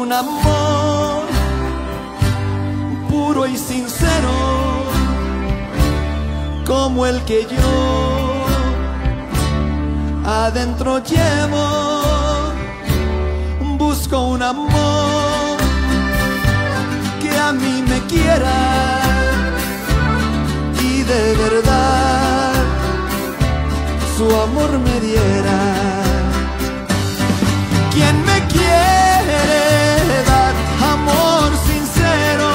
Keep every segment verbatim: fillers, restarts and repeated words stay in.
un amor puro y sincero como el que yo adentro llevo. Busco un amor que a mí me quiera y de verdad su amor me diera. ¿Quién me quiere dar amor sincero?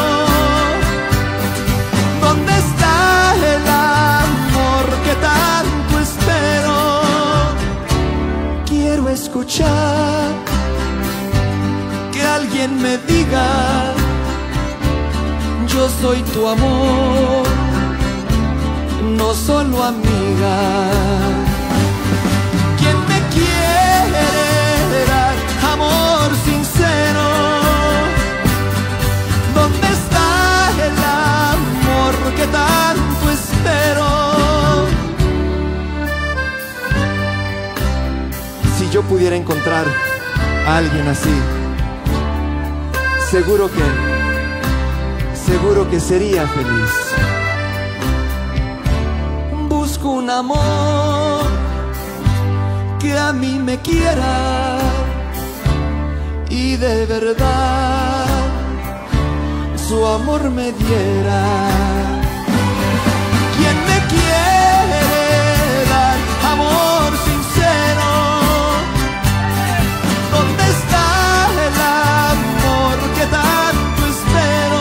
¿Dónde está el amor que tanto espero? Quiero escuchar que alguien me diga: yo soy tu amor, no solo amiga. ¿Quién me quiere dar amor sincero? ¿Dónde está el amor que tanto espero? Si yo pudiera encontrar a alguien así, seguro que, seguro que sería feliz. Busco un amor que a mí me quiera y de verdad su amor me diera. ¿Quién me quiere dar amor sincero? ¿Dónde está el amor que tanto espero?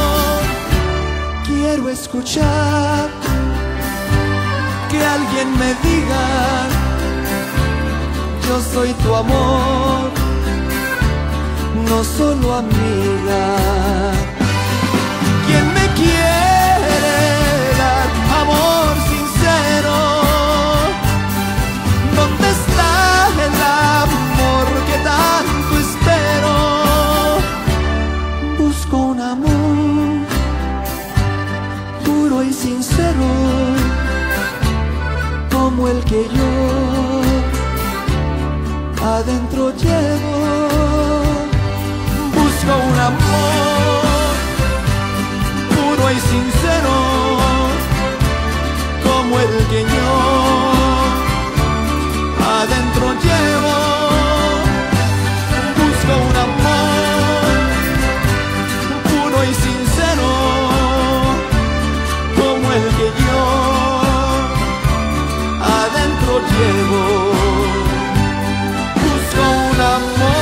Quiero escuchar que alguien me diga: yo soy tu amor, no solo amiga. ¿Quién me quiere dar amor sincero? ¿Dónde está el amor que tanto espero? Busco un amor puro y sincero como el que yo adentro llevo. Busco un amor puro y sincero como el que yo adentro llevo. Busco un amor puro y sincero como el que yo adentro llevo. Busco un amor.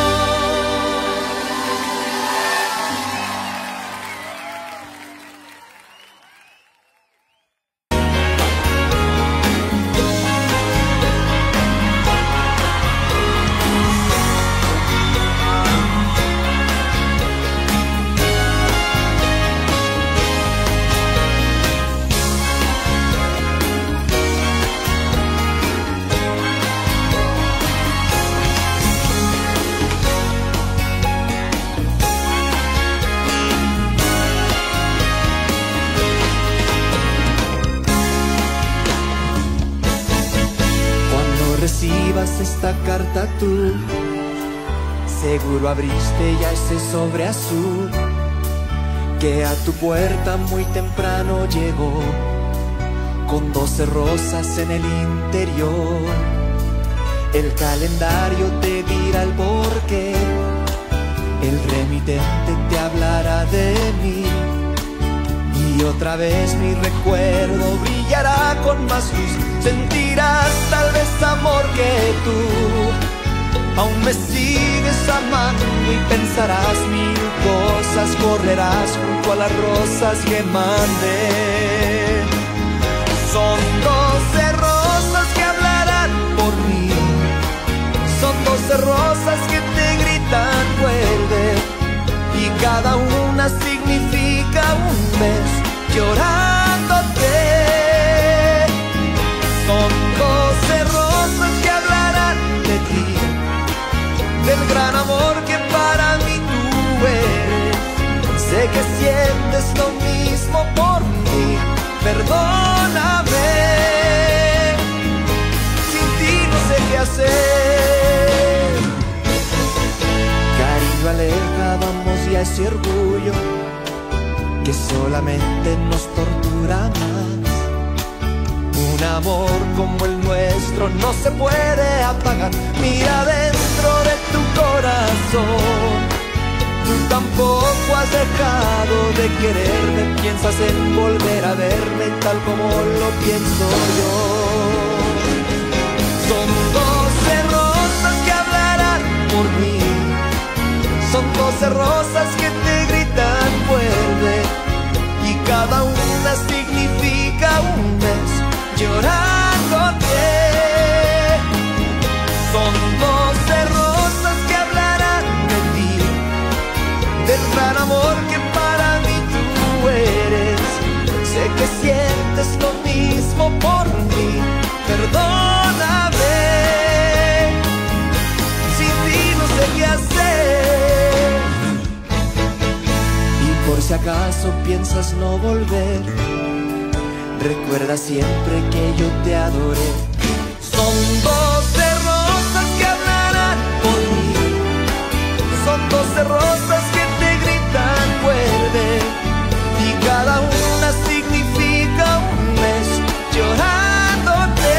Recibas esta carta tú, seguro abriste ya ese sobre azul que a tu puerta muy temprano llegó, con doce rosas en el interior. El calendario te dirá el porqué, el remitente te hablará de mí, y otra vez mi recuerdo brillará con más luz. Sentirás tal vez amor que tú aún me sigues amando, y pensarás mil cosas, correrás junto a las rosas que mandé. Son doce rosas que hablarán por mí, son doce rosas que te gritan vuelve, y cada una significa un mes llorándote. Son doce rosas que hablarán de ti, del gran amor que para mí tú eres. Sé que sientes lo mismo por mí, perdóname. Sin ti no sé qué hacer. Cariño alegre amor como el nuestro no se puede apagar. Mira dentro de tu corazón, tú tampoco has dejado de quererme. Piensas en volver a verme tal como lo pienso yo. Son doce rosas que hablarán por mí, son doce rosas que te gritan vuelve, y cada una significa un mes llorándote. Son doce rosas que hablarán de ti, del gran amor que para mí tú eres. Sé que sientes lo mismo por mí, perdóname, sin ti no sé qué hacer. Y por si acaso piensas no volver, recuerda siempre que yo te adoré. Son doce rosas que hablarán por mí, son doce rosas que te gritan vuelve, y cada una significa un mes llorándote.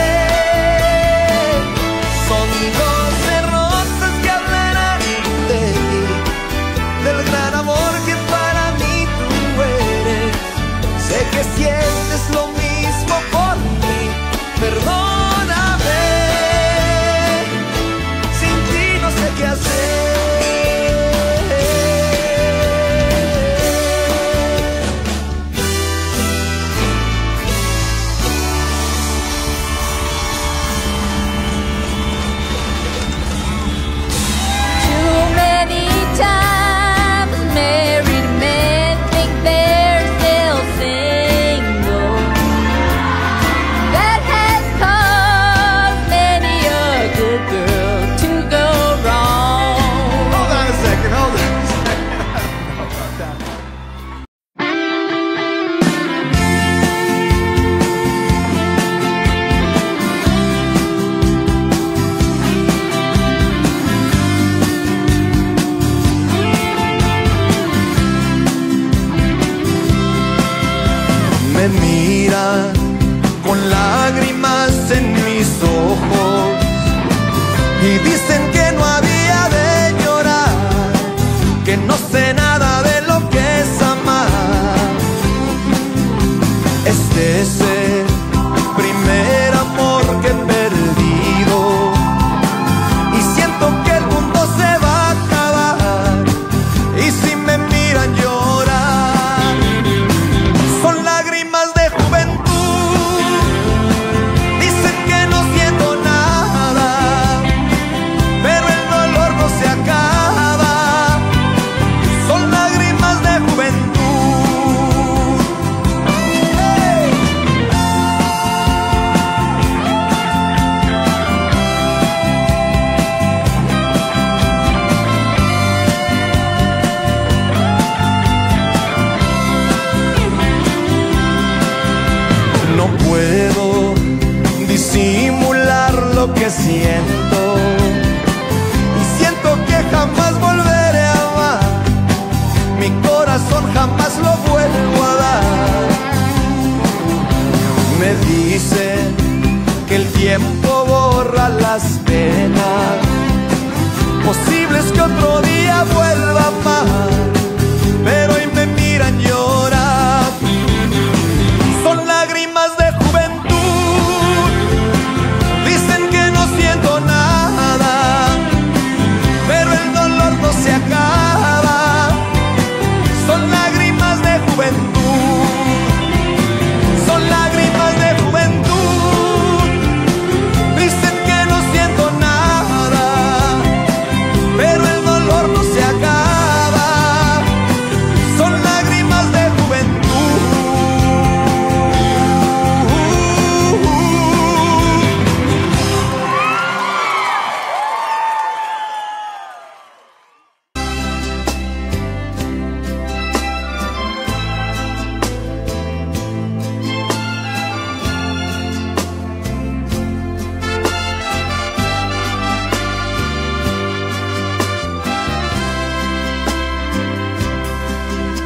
Son doce rosas que hablarán de mí, del gran amor que para mí tú eres. Sé que sientes lo mismo por mí, perdóname, sin ti no sé qué hacer. Me miran con lágrimas en mis ojos y dicen que no había de llorar, que no sé nada de lo que es amar. Este es el primer amor que he perdido y siento que el mundo se va a acabar. Y si me miran llorar, son lágrimas de juventud. Dicen que no siento nada, pero el dolor no se acaba. Son lágrimas de juventud. ¡Hey! No puedo disimular lo que siento, y siento que jamás volveré a amar. Mi corazón jamás lo vuelvo a dar. Me dicen que el tiempo borra las penas, posible es que otro día vuelva a amar, pero hoy me miran llorar. Son lágrimas de juventud, dicen que no siento nada, pero el dolor no se acaba. Son lágrimas de juventud, son lágrimas de juventud, dicen que no siento nada, pero el dolor no se acaba. Son lágrimas de juventud.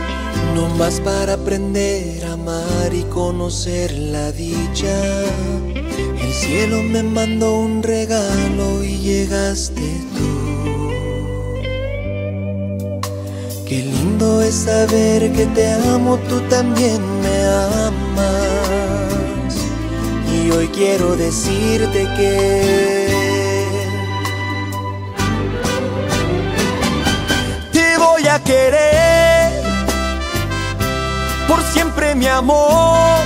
No más para aprender a amar y conocer la dicha. cielo me mandó un regalo y llegaste tú. Qué lindo es saber que te amo, tú también me amas. Y hoy quiero decirte que te voy a querer por siempre, mi amor.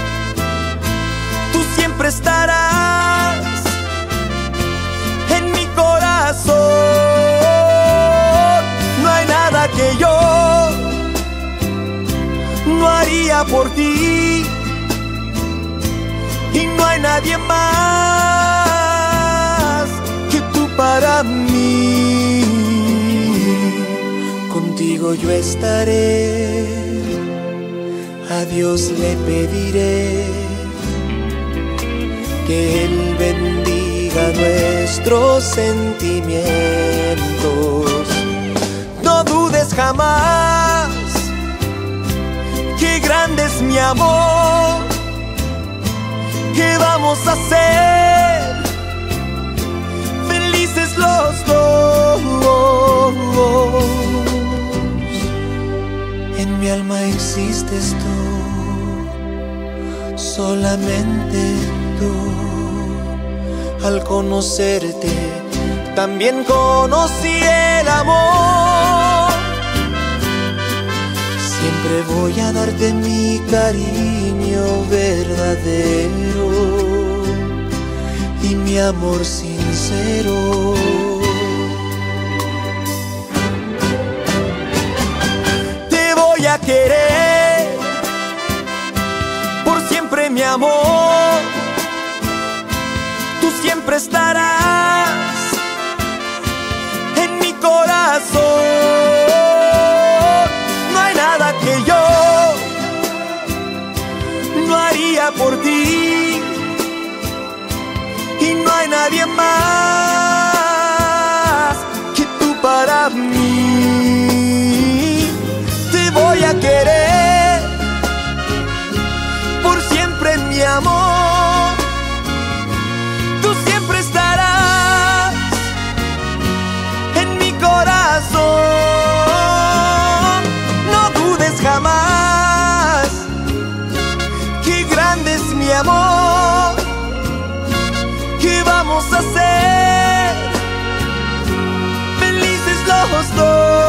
Tú siempre estarás en mi corazón. No hay nada que yo no haría por ti, y no hay nadie más que tú para mí. Contigo yo estaré, a Dios le pediré que Él bendiga nuestros sentimientos. No dudes jamás que grande es mi amor, que vamos a ser felices los dos. En mi alma existes tú, solamente tú. Al conocerte también conocí el amor. Siempre voy a darte mi cariño verdadero y mi amor sincero. Te voy a querer por siempre, mi amor. Tú siempre estarás en mi corazón. No hay nada que yo no haría por ti, y no hay nadie más que tú para mí. Te voy a querer por siempre, mi amor. Tú siempre estarás en mi corazón. No dudes jamás que grande es mi amor, que vamos a ser felices los dos.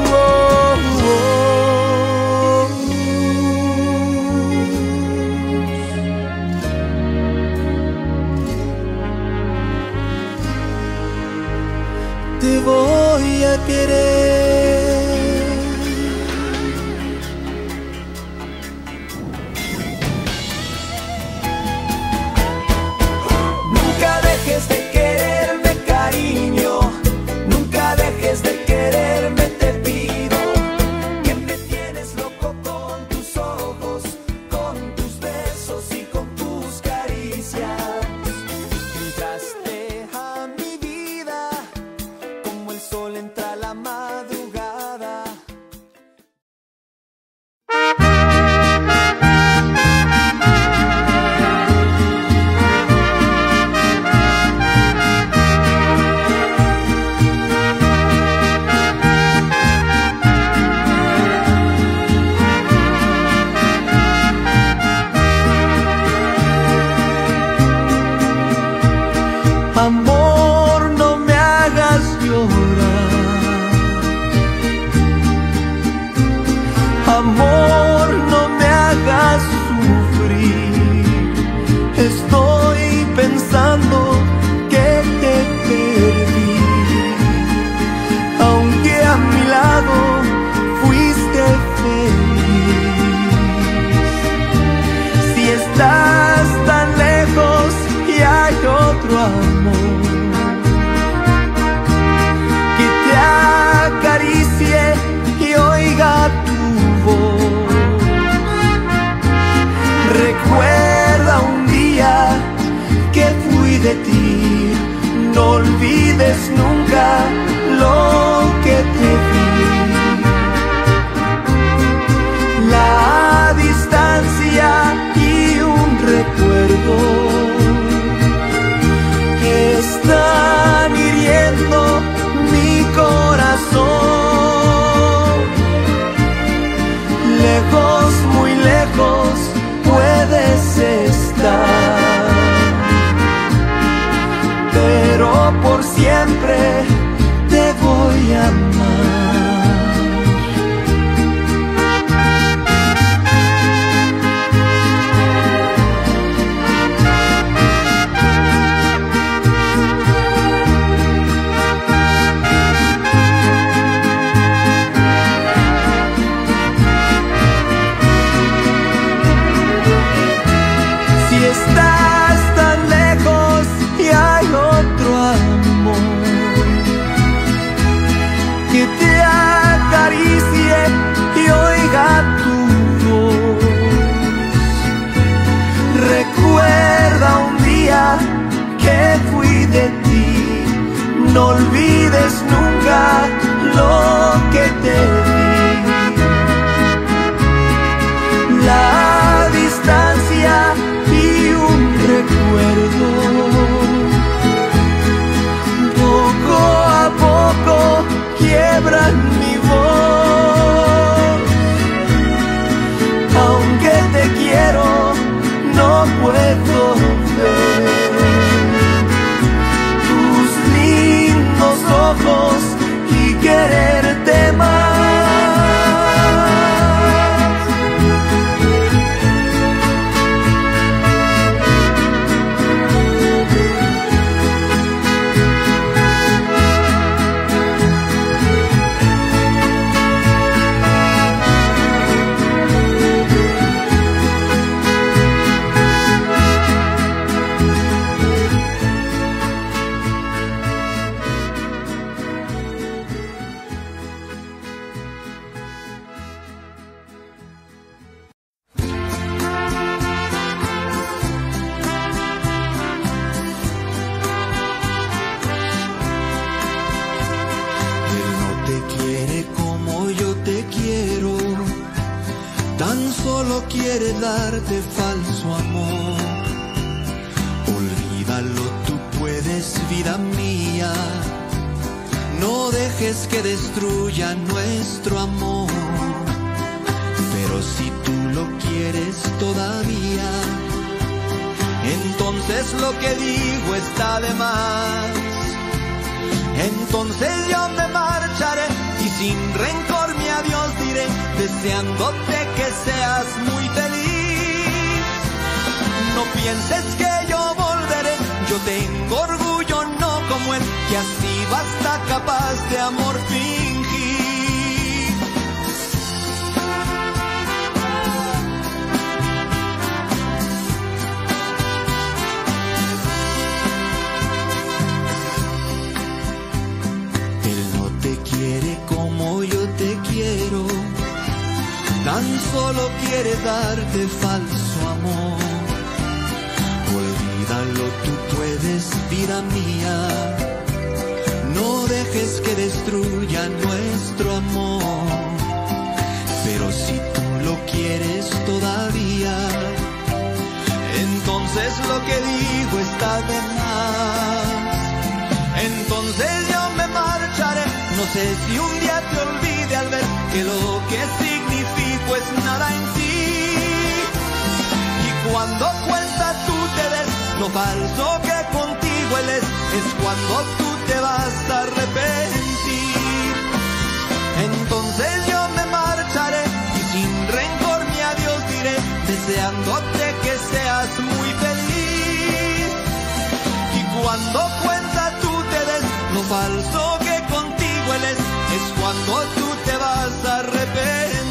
Te voy a querer. Nunca dejes de quererme, cariño. Nunca dejes de quererme, te pido. Que me tienes loco con tus ojos, con tus besos y con tus caricias. Entraste a mi vida como el sol entra a la madrugada. Amor, no me hagas llorar. Amor, no me hagas sufrir. Estoy pensando que te perdí, aunque a mi lado fuiste feliz. Si estás tan lejos y hay otro amor que te acaricie y oiga tu voz. Recuerda un día que fui de ti, no olvides nunca lo que te di. La distancia y un recuerdo siempre te voy a amar. Que fui de ti, no olvides nunca lo que te di. La distancia y un recuerdo, poco a poco quiebran mi voz. Aunque te quiero, no puedo ver ojos y quererte más. Quiere darte falso amor. Olvídalo, tú puedes, vida mía. No dejes que destruya nuestro amor. Pero si tú lo quieres todavía, entonces lo que digo está de más. Entonces yo me marcharé y sin rencor mi adiós diré, deseándote que seas muy feliz. No pienses que yo volveré, yo tengo orgullo no como él, que ha sido hasta capaz de amor fingir. Como yo te quiero, tan solo quiere darte falso amor. Olvídalo, tú puedes, vida mía. No dejes que destruya nuestro amor. Pero si tú lo quieres todavía, entonces lo que digo está de más. Entonces yo me marcharé. No sé si un día te olvide al ver que lo que significo es nada en ti. Y cuando cuenta tú te des lo falso que contigo él es, es cuando tú te vas a arrepentir. Entonces yo me marcharé y sin rencor mi adiós diré, deseándote que seas muy feliz. Y cuando cuenta tú te des lo falso que contigo él es, es cuando tú te vas a arrepentir.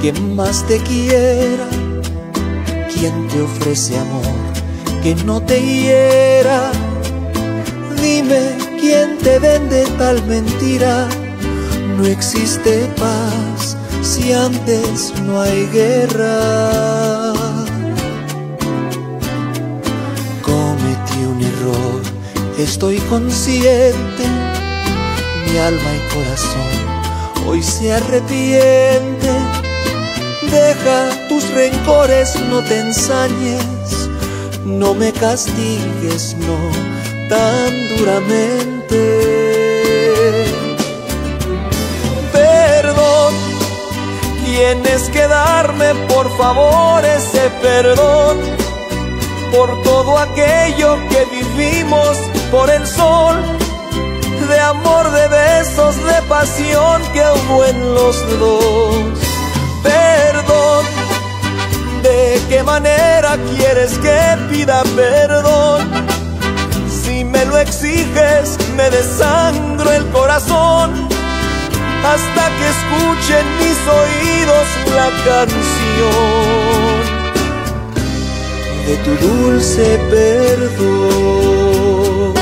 quien más te quiera, quien te ofrece amor que no te hiera. Dime, ¿quién te vende tal mentira? No existe paz si antes no hay guerra. Cometí un error, estoy consciente. Mi alma y corazón hoy se arrepiente. Deja tus rencores, no te ensañes, no me castigues, no tan duramente. Perdón, tienes que darme por favor ese perdón, por todo aquello que vivimos, por el sol de amor, de besos, de pasión que hubo en los dos. Perdón, ¿de qué manera quieres que pida perdón? Si me lo exiges, me desangro el corazón hasta que escuchen mis oídos la canción de tu dulce perdón.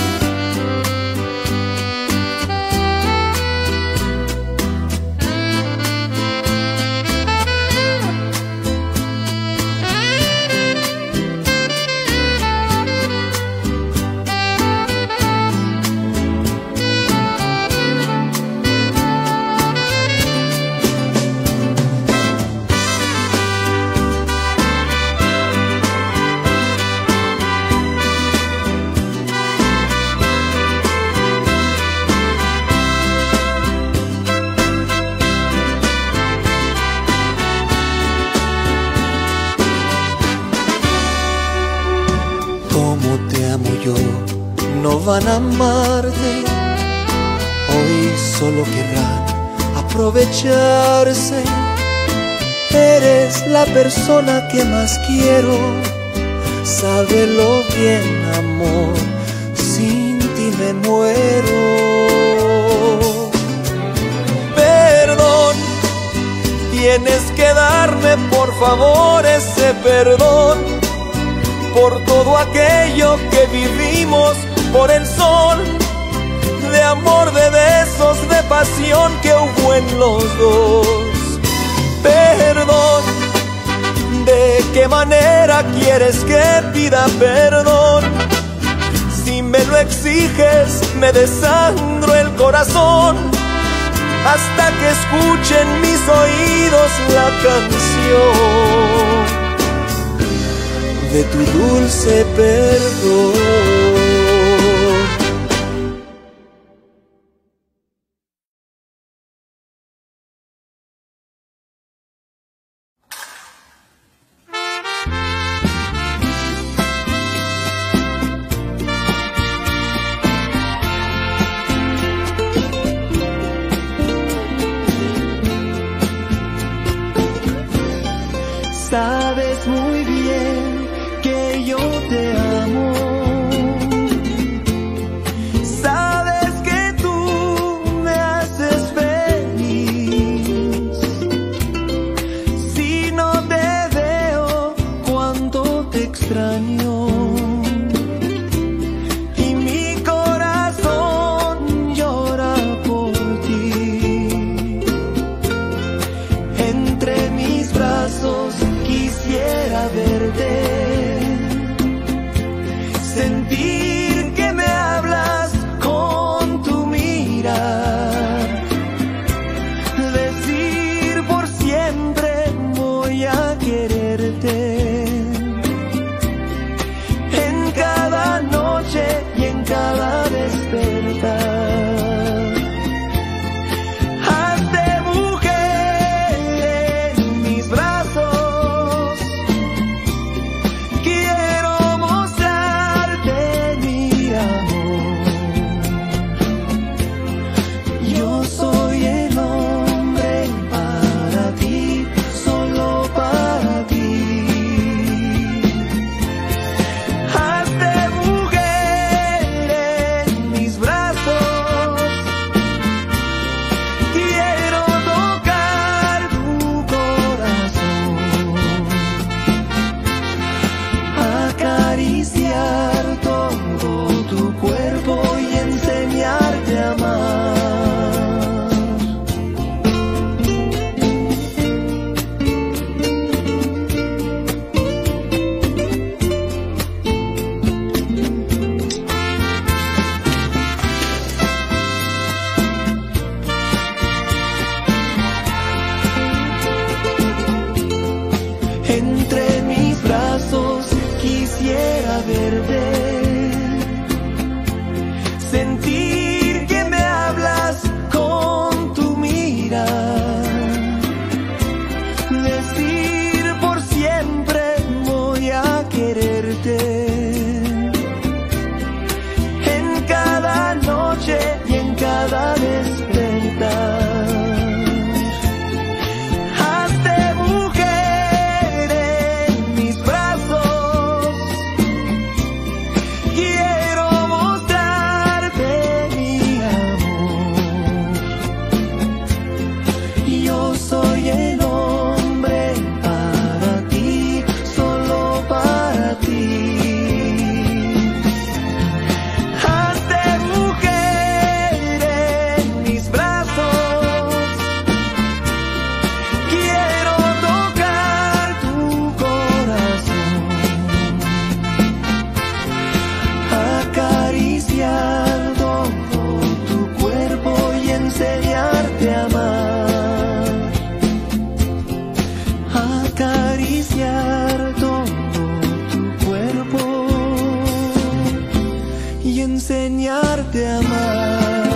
No van a amarte, hoy solo querrán aprovecharse. Eres la persona que más quiero, sábelo bien, amor, sin ti me muero. Perdón, tienes que darme por favor ese perdón, por todo aquello que vivimos, por el sol de amor, de besos, de pasión que hubo en los dos. Perdón, ¿de qué manera quieres que pida perdón? Si me lo exiges, me desangro el corazón hasta que escuchen mis oídos la canción de tu dulce perdón. Sabes muy bien que yo te amo. Sabes que tú me haces feliz. Si no te veo, cuánto te extraño. Y mi corazón llora por ti. Entre mis brazos quisiera ver quisiera verte, sentir que me hablas con tu mirada, decir por siempre voy a quererte, en cada noche y en cada despertar. Enseñarte a amar.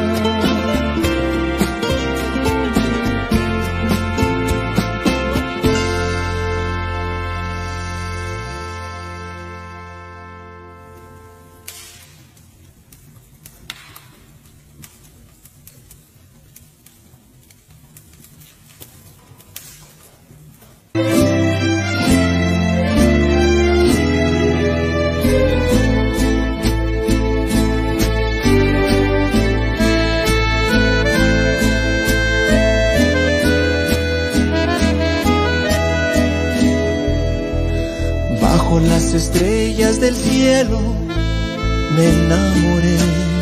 Con las estrellas del cielo me enamoré.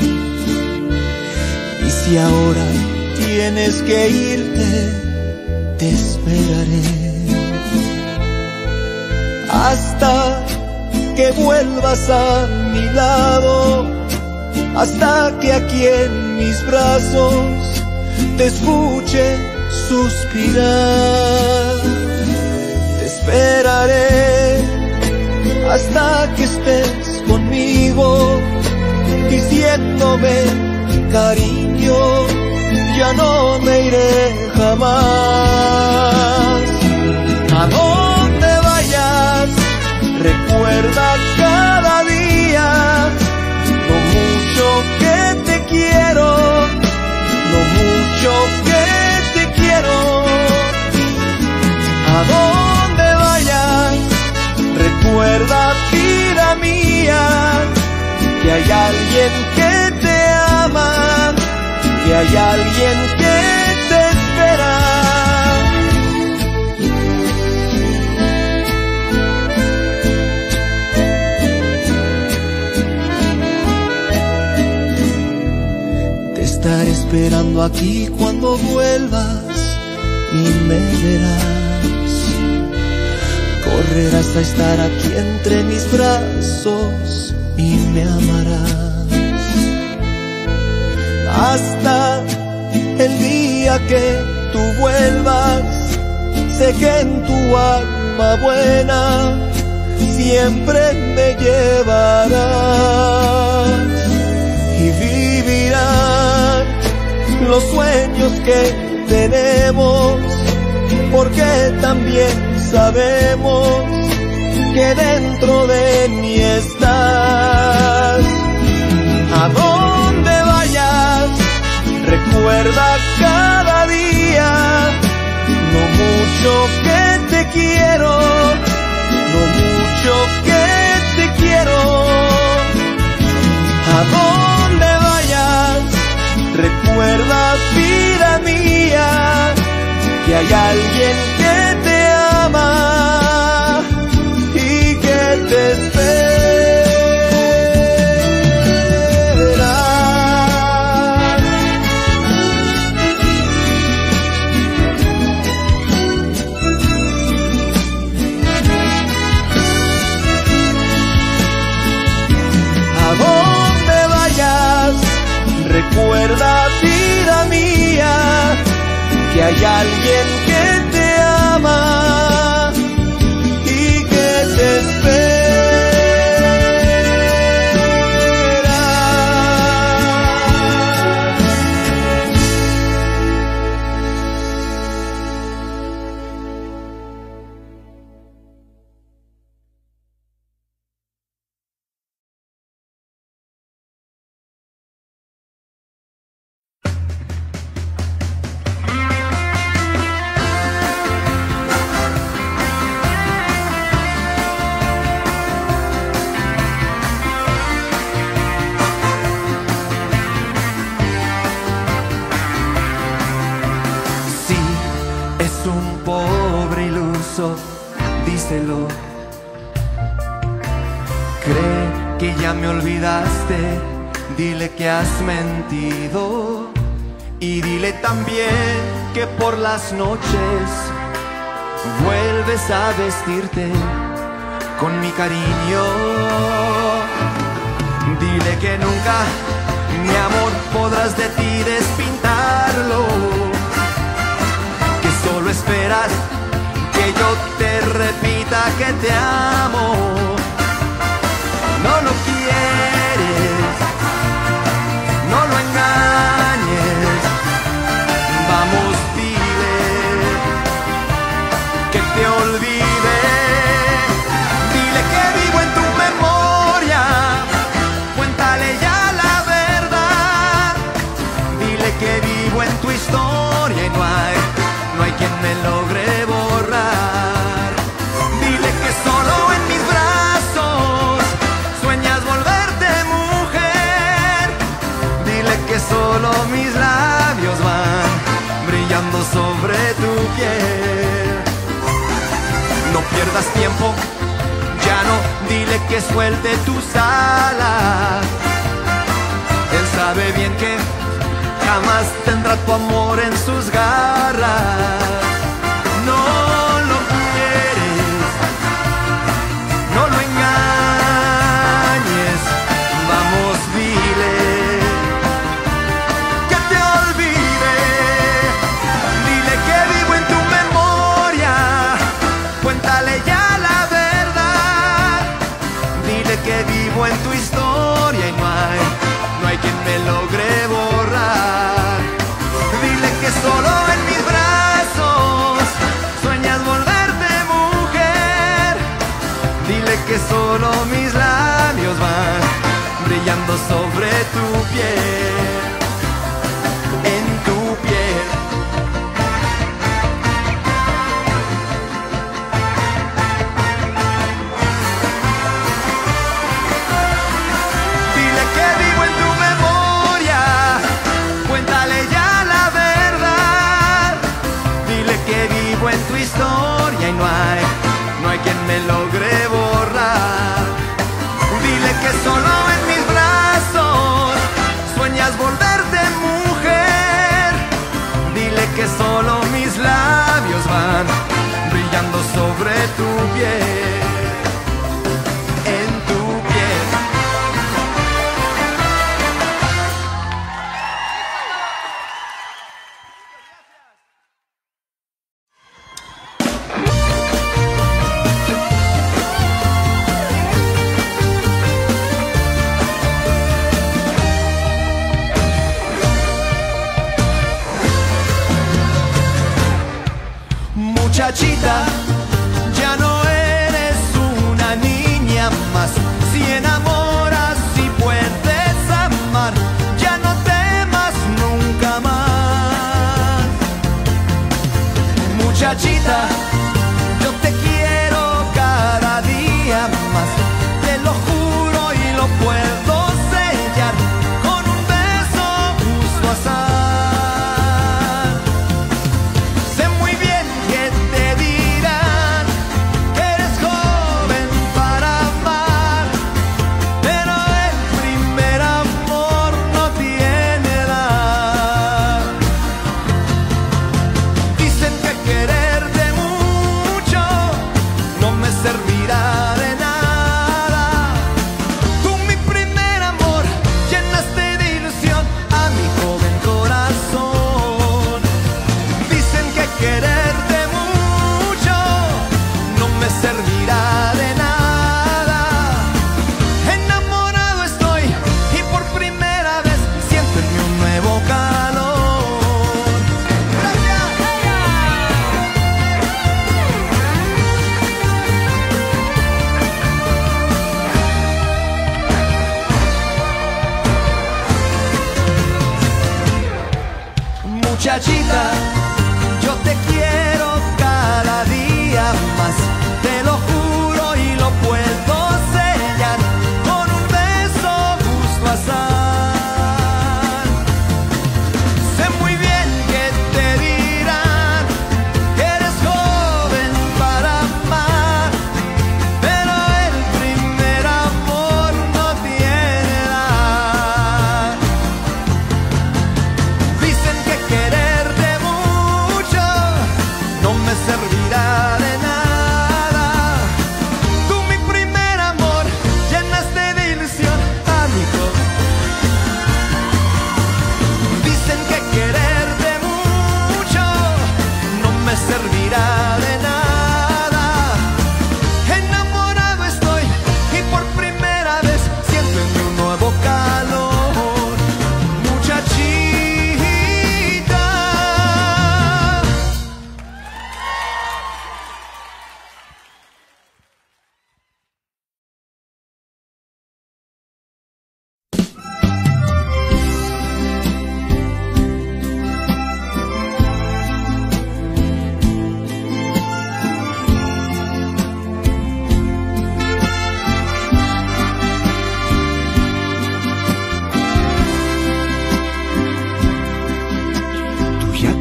Y si ahora tienes que irte, te esperaré hasta que vuelvas a mi lado, hasta que aquí en mis brazos te escuche suspirar. Te esperaré hasta que estés conmigo, diciéndome cariño, ya no me iré jamás. A donde vayas, recuerda cada día lo mucho que te quiero, lo mucho que te quiero. A donde vayas, recuerda, vida mía, que hay alguien que te ama, que hay alguien que te espera. Te estaré esperando aquí cuando vuelvas y me verás. Correrás a estar aquí entre mis brazos y me amarás hasta el día que tú vuelvas. Sé que en tu alma buena siempre me llevarás y vivirán los sueños que tenemos, porque también sabemos que dentro de mí estás. A donde vayas, recuerda cada día lo mucho que te quiero, lo mucho que te quiero. A donde vayas, recuerda, vida mía, que hay alguien que te ama y que te espera. A donde vayas, recuerda, vida mía, que hay alguien que te ama y que te espera. díselo. Cree que ya me olvidaste, dile que has mentido. Y dile también que por las noches vuelves a vestirte con mi cariño. Dile que nunca, mi amor, podrás de ti despintarlo, que solo esperas que yo te repita que te amo. No lo quieres, no lo engañes. Vamos, dile que te olvide. Dile que vivo en tu memoria, cuéntale ya la verdad. Dile que vivo en tu historia y no hay, no hay quien me logre borrar. Dile que solo en mis brazos sueñas volverte mujer. Dile que solo mis labios van brillando sobre tu piel. No pierdas tiempo, ya no, dile que suelte tus alas. Él sabe bien que jamás tendrá tu amor en sus garras. No lo quieres, no lo engañes. Vamos, dile que te olvide. Dile que vivo en tu memoria, cuéntale ya la verdad. Dile que vivo en tu historia y no hay, no hay quien me logre borrar. Dile que solo en mis brazos sueñas volverte mujer. Dile que solo mis labios van brillando sobre tu piel, en tu piel. Dile que vivo en tu memoria, cuéntale ya la verdad. Dile que vivo en tu historia y no hay, no hay quien me logre borrar. Dile que solo en mis brazos sueñas volverte mujer. Dile que solo mis labios van brillando sobre tu piel, en tu piel. Muchachita, ya no eres una niña más. Si enamoras, si puedes amar, ya no temas nunca más. Muchachita, yo te quiero cada día más. Te lo juro y lo puedo sellar con un beso justo azar. Muchachita, yo te quiero cada día más. Te lo juro y lo puedo sellar con un beso justo azar. Sé muy bien que te dirán que eres joven para amar,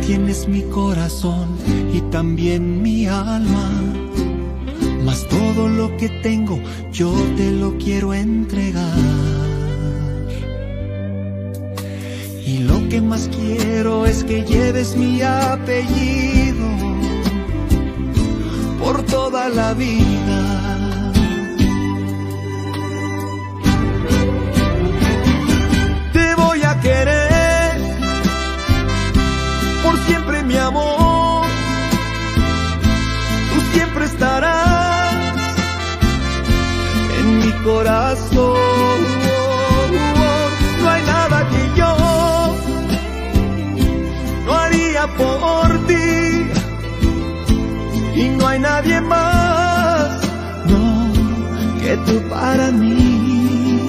tienes mi corazón y también mi alma, mas todo lo que tengo yo te lo quiero entregar. Y lo que más quiero es que lleves mi apellido por toda la vida. Te voy a querer por siempre, mi amor. Tú siempre estarás en mi corazón. No hay nada que yo no haría por ti, y no hay nadie más, no, que tú para mí.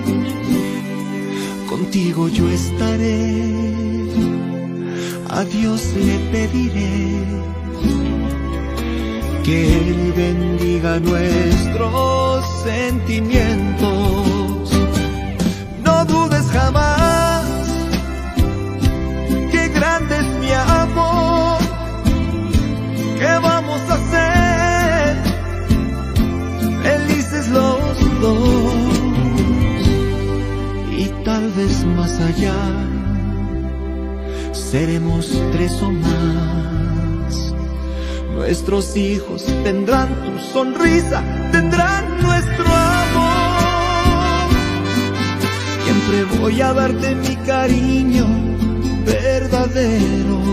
Contigo yo estaré, a Dios le pediré que Él bendiga nuestros sentimientos. No dudes jamás que grande es mi amor. ¿Qué vamos a hacer? Felices los dos, y tal vez más allá seremos tres o más. Nuestros hijos tendrán tu sonrisa, tendrán nuestro amor. Siempre voy a darte mi cariño verdadero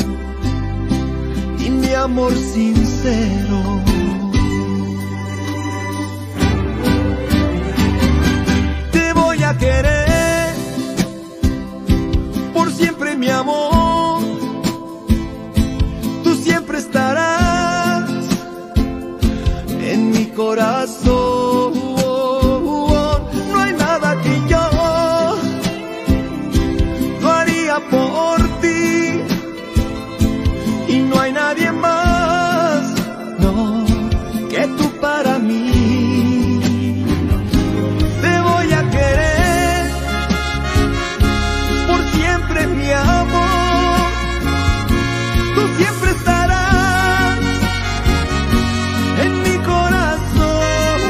y mi amor sincero. Te voy a querer por siempre, mi amor. Tú siempre estarás en mi corazón. No hay nada que yo no haría por ti, y no hay nadie más, no, que tú para mí. Te voy a querer por siempre, mi amor. Tú siempre estarás en mi corazón.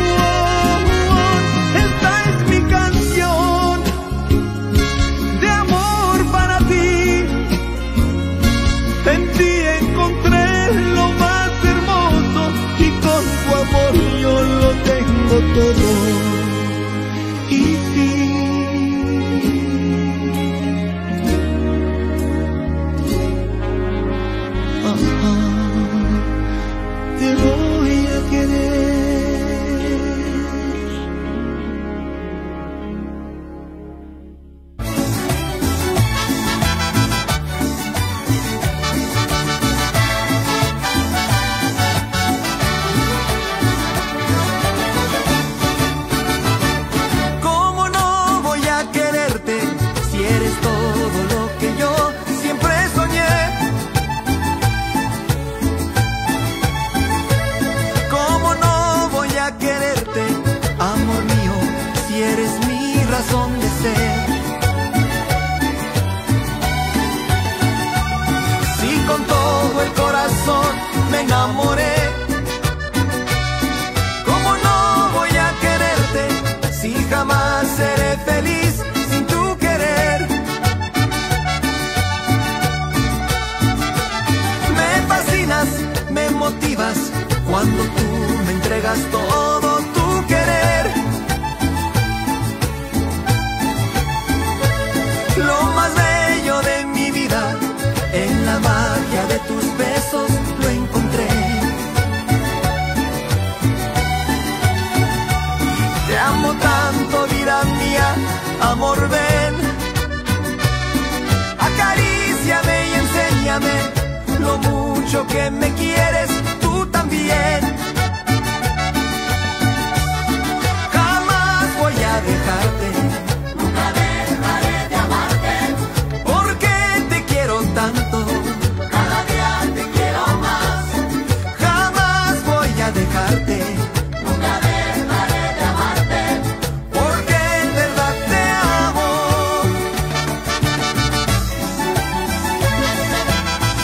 Esta es mi canción de amor para ti. En ti encontré lo más hermoso, y con tu amor yo lo tengo todo. Y sí, ajá, te voy a querer. ¿Cómo no voy a quererte si eres todo lo que yo siempre soñé? ¿Cómo no voy a quererte, amor mío, si eres mi razón de ser? Si con todo el corazón me enamoré, ¿cómo no voy a quererte si jamás seré feliz sin tu querer? Me fascinas, me motivas cuando tú me entregas todo tu querer. Lo más bello de mi vida, en la magia de tus besos lo encontré. Te amo tanto, vida mía, amor, ven. Acaríciame y enséñame lo mucho que me quieres, tú también. Jamás voy a dejarte, nunca dejaré de amarte, porque te quiero tanto, cada día te quiero más. Jamás voy a dejarte, nunca dejaré de amarte, porque en verdad te amo.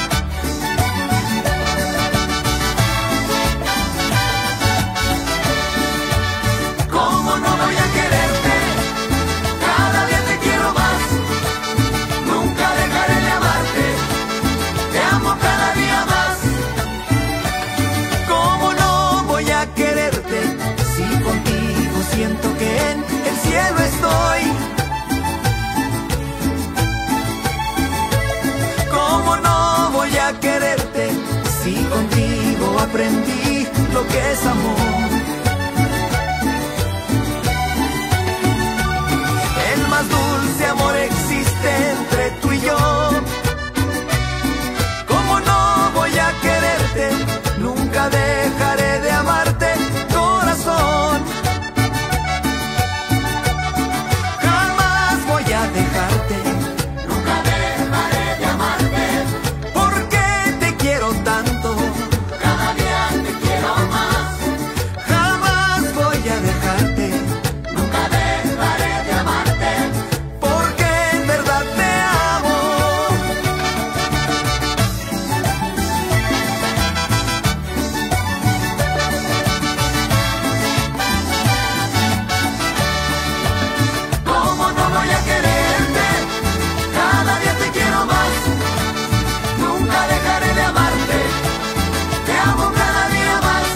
comprendí lo que es amor. El más dulce amor existe entre tú y yo. ¿Cómo no voy a quererte? Nunca dejaré de amarte, corazón. Jamás voy a dejarte, nunca dejaré de amarte, porque te quiero tanto, cada día te quiero más. jamás voy a dejarte, Nunca dejaré de amarte, porque en verdad te amo. ¿cómo no voy a quererte? Cada día te quiero más. Nunca dejaré de amarte, te amo cada día más.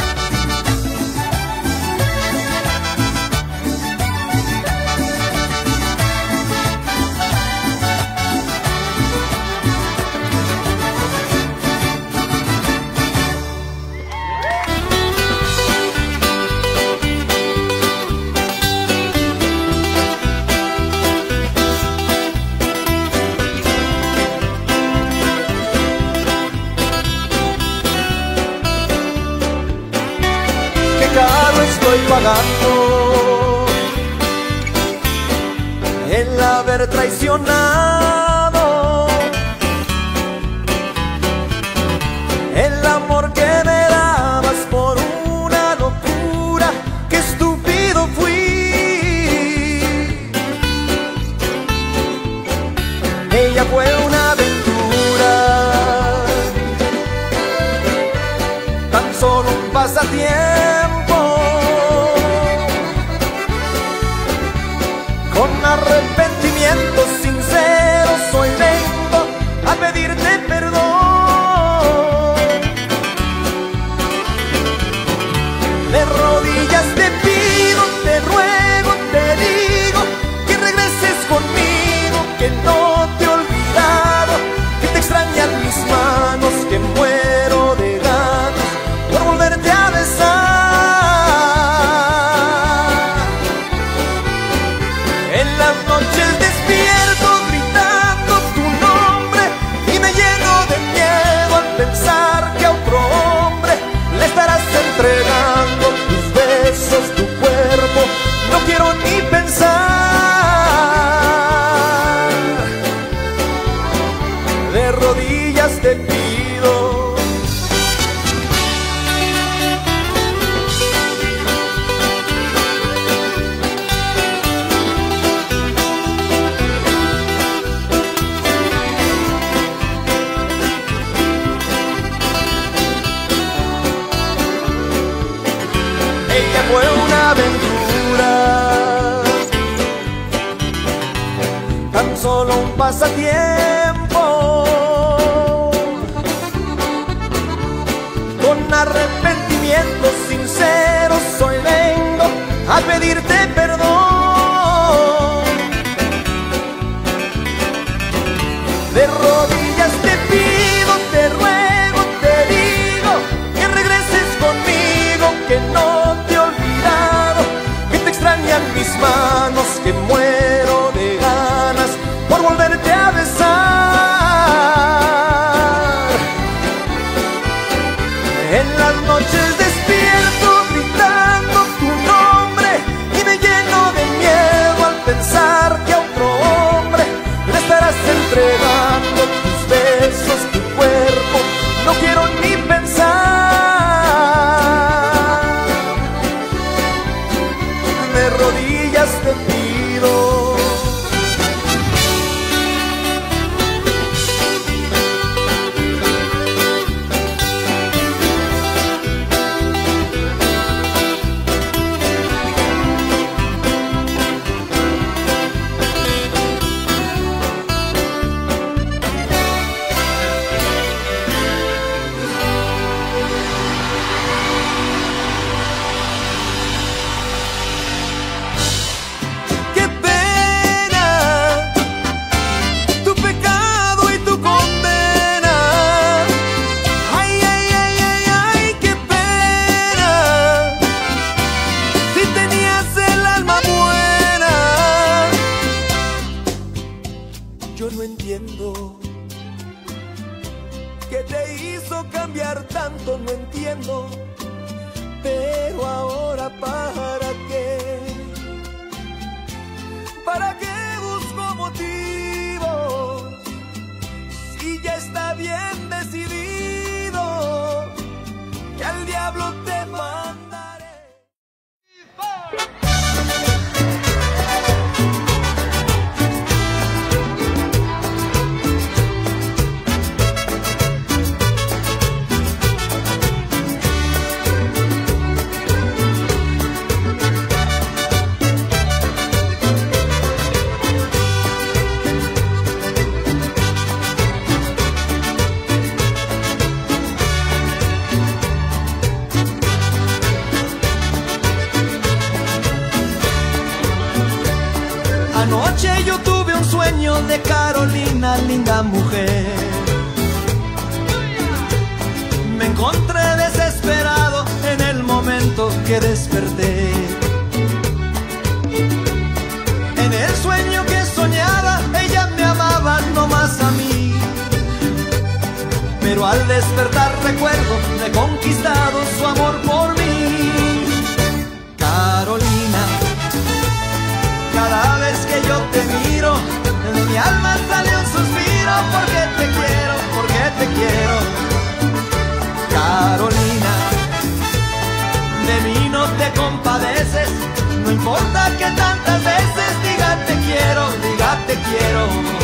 Qué caro estoy pagando el haber traicionado el amor que me dabas por una locura. Qué estúpido fui. Ella fue una aventura, tan solo un pasatiempo. Con arrepentimiento sincero hoy vengo a pedirte perdón. De rodillas te pido, te ruego, te digo que regreses conmigo, que no te he olvidado, que te extrañan mis manos, que muero de ganas por volverte a besar. En las noches despierto gritando tu nombre y me lleno de miedo al pensar que a otro hombre le estarás entregando tus besos, tu cuerpo. No quiero ni pensar. De rodillas te pido. Ella fue una aventura, tan solo un pasatiempo. Con arrepentimientos sinceros hoy vengo a pedirte perdón. De rodillas te pido, te ruego, te digo que regreses conmigo, que no te he olvidado, que te extrañan mis manos, que muero de ganas por volverte a besar. En las noches despierto gritando tu nombre y me lleno de miedo al pensar que a otro hombre le estarás entregando tus ¿Qué te hizo cambiar tanto? No entiendo. Pero ahora ¿para qué? ¿Para qué busco motivos? Si ya está bien decidido que al diablo te mandaré. Anoche yo tuve un sueño de Carolina, linda mujer. Me encontré desesperado en el momento que desperté. En el sueño que soñaba, ella me amaba no más a mí. Pero al despertar recuerdo reconquistado su amor por mí. Carolina, cada vez que yo te miro, de mi alma sale un suspiro, porque te quiero, porque te quiero. Carolina, de mí no te compadeces, no importa que tantas veces diga te quiero, diga te quiero.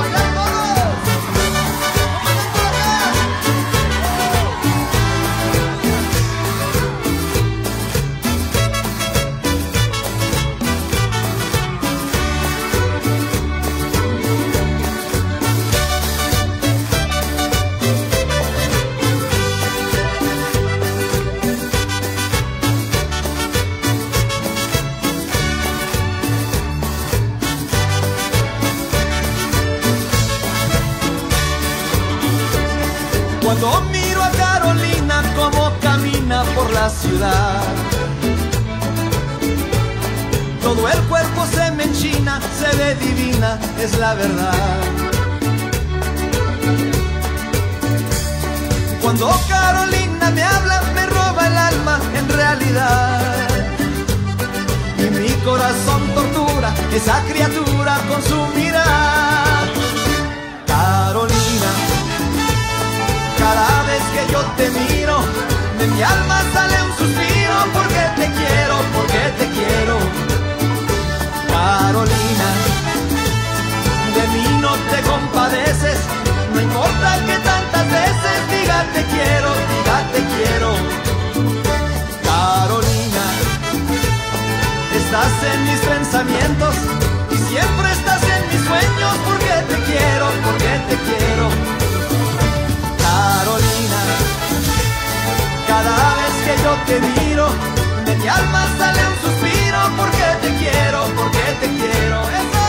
Cuando miro a Carolina como camina por la ciudad, todo el cuerpo se me enchina, se ve divina, es la verdad. Cuando Carolina me habla, me roba el alma en realidad. Y mi corazón tortura esa criatura con su mirada. Carolina, cada vez que yo te miro, de mi alma sale un suspiro, porque te quiero, porque te quiero. Carolina, de mí no te compadeces, no importa que tantas veces diga te quiero, diga te quiero. Carolina, estás en mis pensamientos y siempre estás en mis sueños, porque te quiero, porque te quiero. Carolina, cada vez que yo te miro, de mi alma sale un suspiro, porque te quiero, porque te quiero. ¡Eso!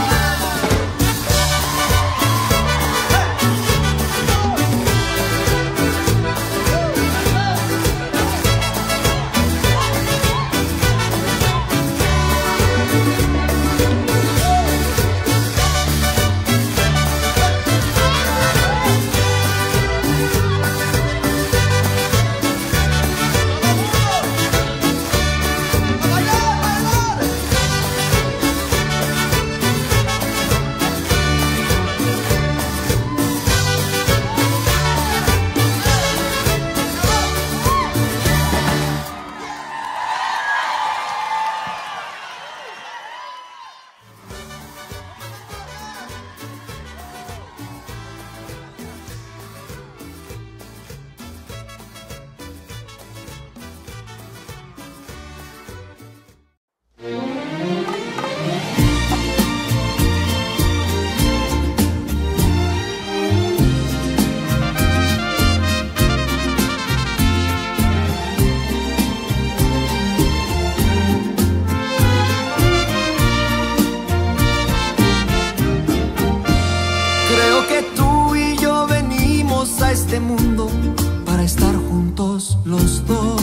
Este mundo para estar juntos los dos,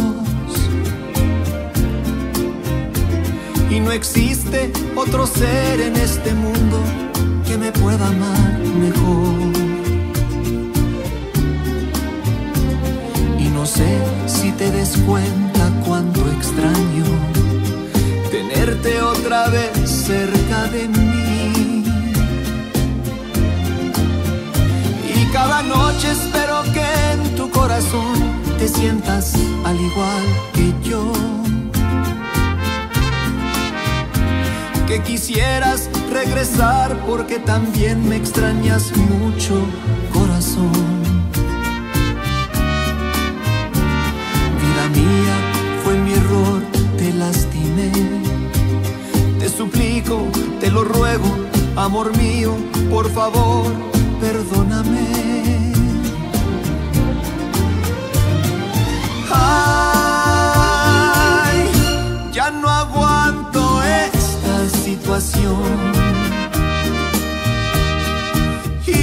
y no existe otro ser en este mundo que me pueda amar mejor. cuenta cuánto extraño tenerte otra vez cerca de mí. Y cada noche espero que en tu corazón te sientas al igual que yo, que quisieras regresar porque también me extrañas mucho, corazón. Vida mía, fue mi error, te lastimé. Te suplico, te lo ruego, amor mío, por favor, perdóname. Ay, ya no aguanto esta situación. Y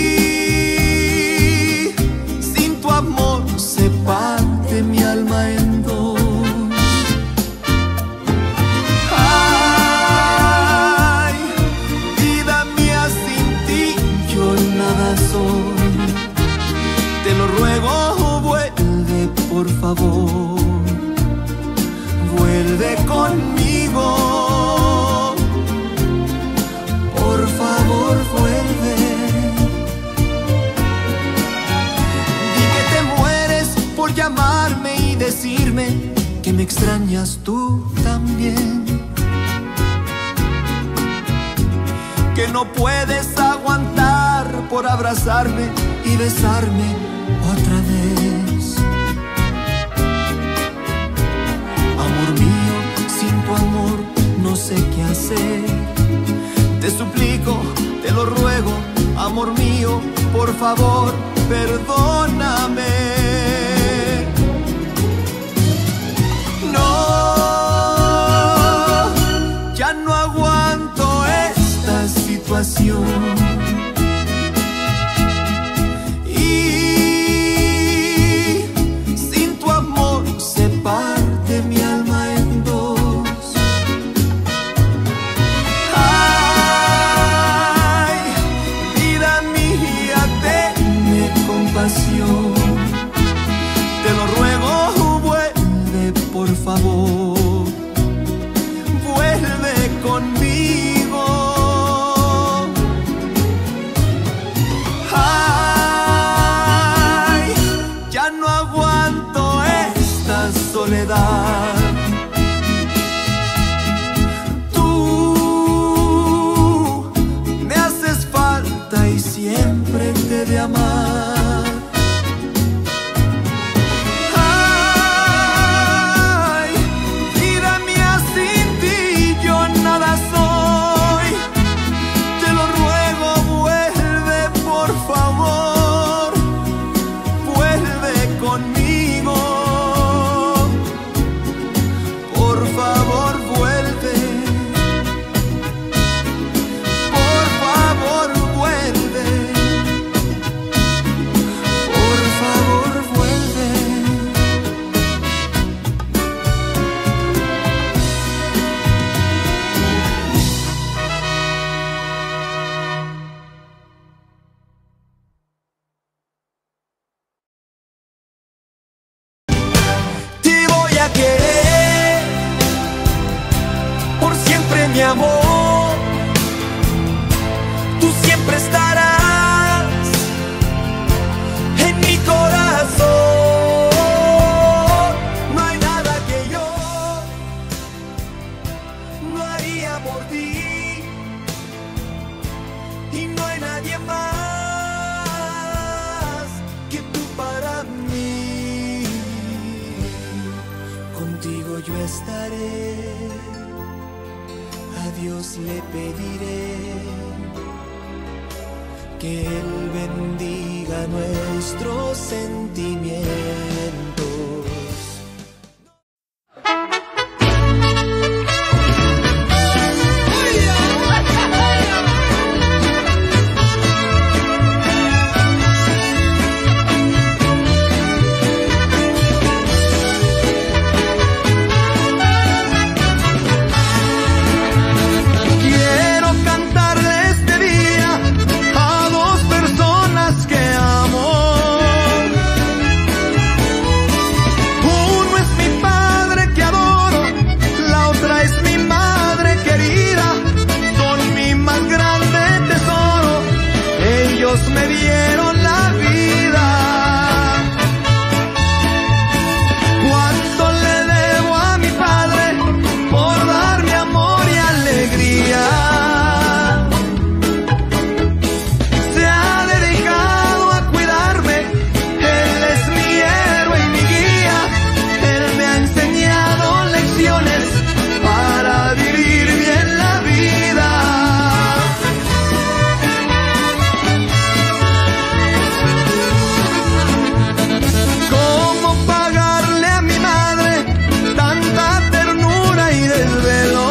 sin tu amor se parte mi alma en dos. Ay, vida mía, sin ti yo nada soy. Te lo ruego, vuelve por favor, vuelve conmigo. Por favor, vuelve. Di que te mueres por llamarme y decirme que me extrañas tú también, que no puedes aguantar por abrazarme y besarme otra vez. Amor mío, sin tu amor no sé qué hacer. Te suplico, te lo ruego, amor mío, por favor, perdóname. No, ya no aguanto esta situación. Y sin tu amor se parte mi alma en dos. Ay, vida mía, tenme compasión. Te lo ruego, vuelve por favor, vuelve conmigo. Ay, ya no aguanto esta soledad. Tú me haces falta y siempre te he de amar. Ay, vida mía, sin ti yo nada soy. Te lo ruego, vuelve por favor, vuelve conmigo. Por favor, vuelve. Por favor, vuelve. Por favor, vuelve. Te voy a querer por siempre, mi amor. Tú siempre estarás en mi corazón. No hay nada que yo no haría por ti, y no hay nadie más que tú para mí. Contigo yo estaré, a Dios le pediré que Él bendiga nuestros sentimientos. Quiero cantarle este día a dos personas que amo. me dieron la vida. Cuánto le debo a mi padre por darme amor y alegría. Se ha dedicado a cuidarme, él es mi héroe y mi guía. Él me ha enseñado lecciones para vivir bien la vida. ¿Cómo pagarle a mi madre tanta ternura y desvelo?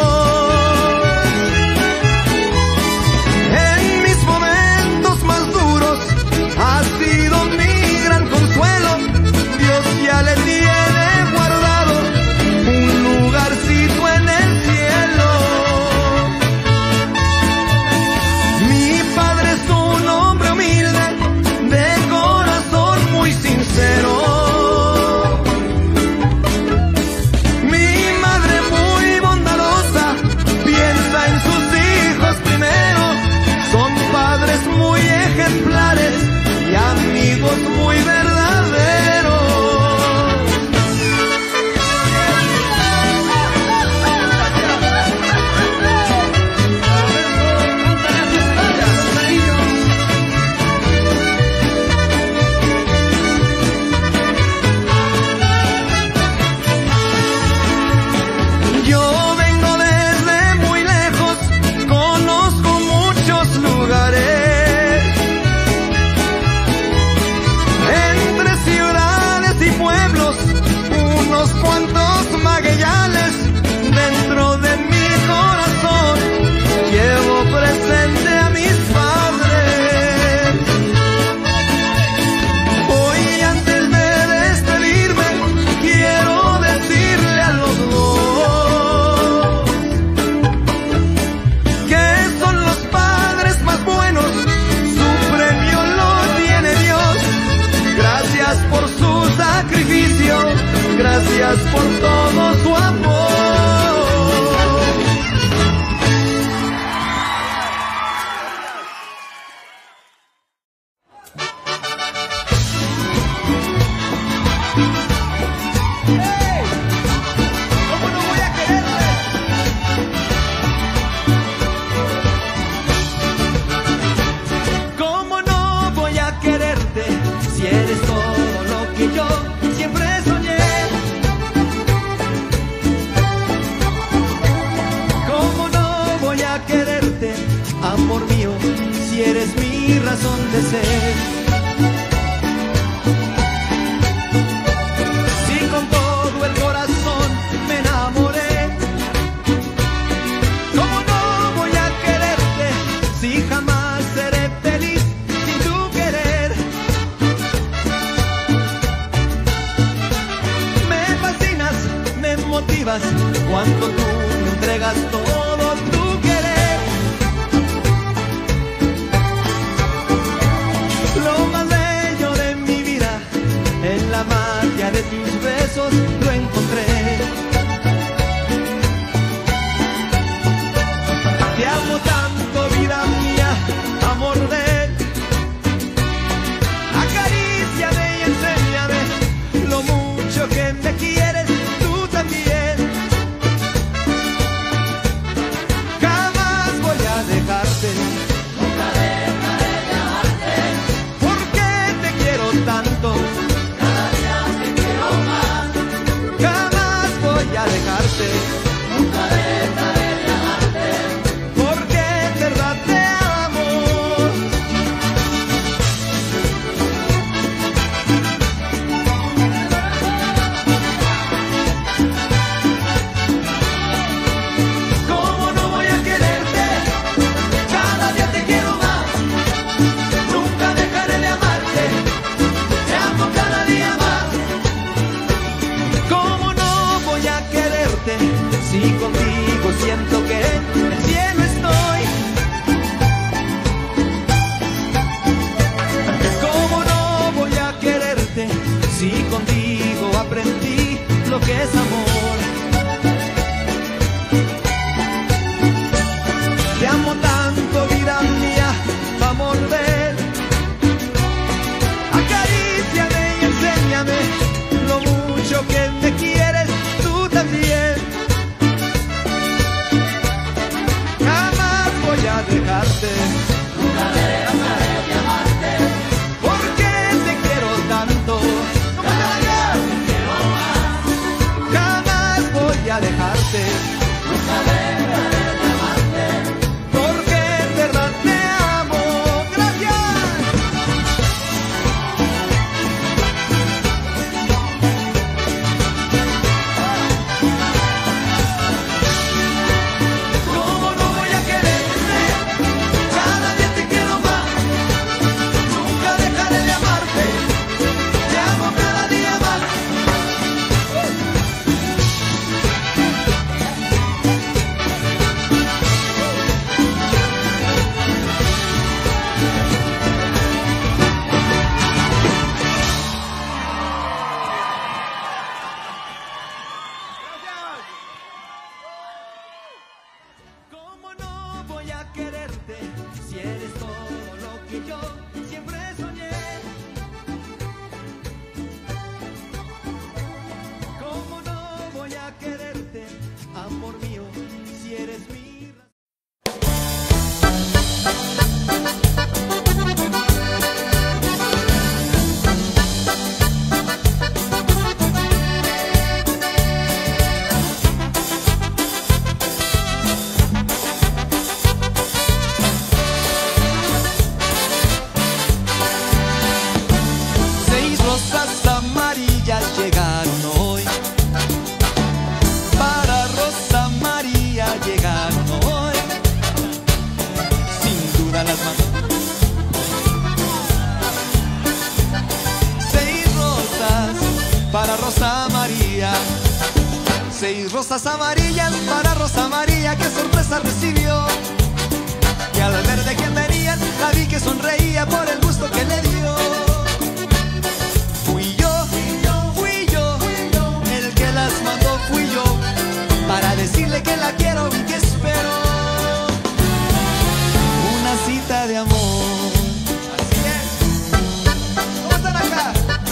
En mis momentos más duros ha sido mi gran consuelo. Dios ya le tiene guardado un lugarcito en el cielo. Mi padre es un hombre humilde, de corazón muy sincero. Mi madre muy bondadosa, piensa en sus hijos primero. Son padres muy ejemplares y amigos muy verdaderos. Yo vengo desde muy lejos, conozco muchos lugares, entre ciudades y pueblos, unos cuantos magueyales. Dentro de mi corazón llevo presente a mis padres. Hoy antes de despedirme quiero decirle a los dos que son los padres más buenos, su premio lo tiene Dios. Gracias por su sacrificio, gracias por todo su amor. ¿Cómo no voy a quererte? ¿Cómo no voy a quererte si eres todo lo que yo siempre soñé? ¿Cómo no voy a quererte, amor mío, si eres mi razón de ser? Si con todo el corazón me enamoré, ¿cómo no voy a quererte si jamás seré feliz sin tu querer? Me fascinas, me motivas cuando tú me entregas todo tu querer. Lo más bello de mi vida, en la magia de tus besos lo encontré. Te amo tanto, vida mía, amor de él. Acaríciame y enséñame lo mucho que me quieres tú también. Jamás voy a dejarte, nunca dejaré de amarte, porque te quiero tanto, cada día te quiero más. Seis rosas amarillas para Rosa María, qué sorpresa recibió. Y al ver de quién venían, la vi que sonreía por el gusto que le dio. Fui yo, fui yo, el que las mandó fui yo, para decirle que la quiero y que espero una cita de amor. Así es. ¿Cómo están acá?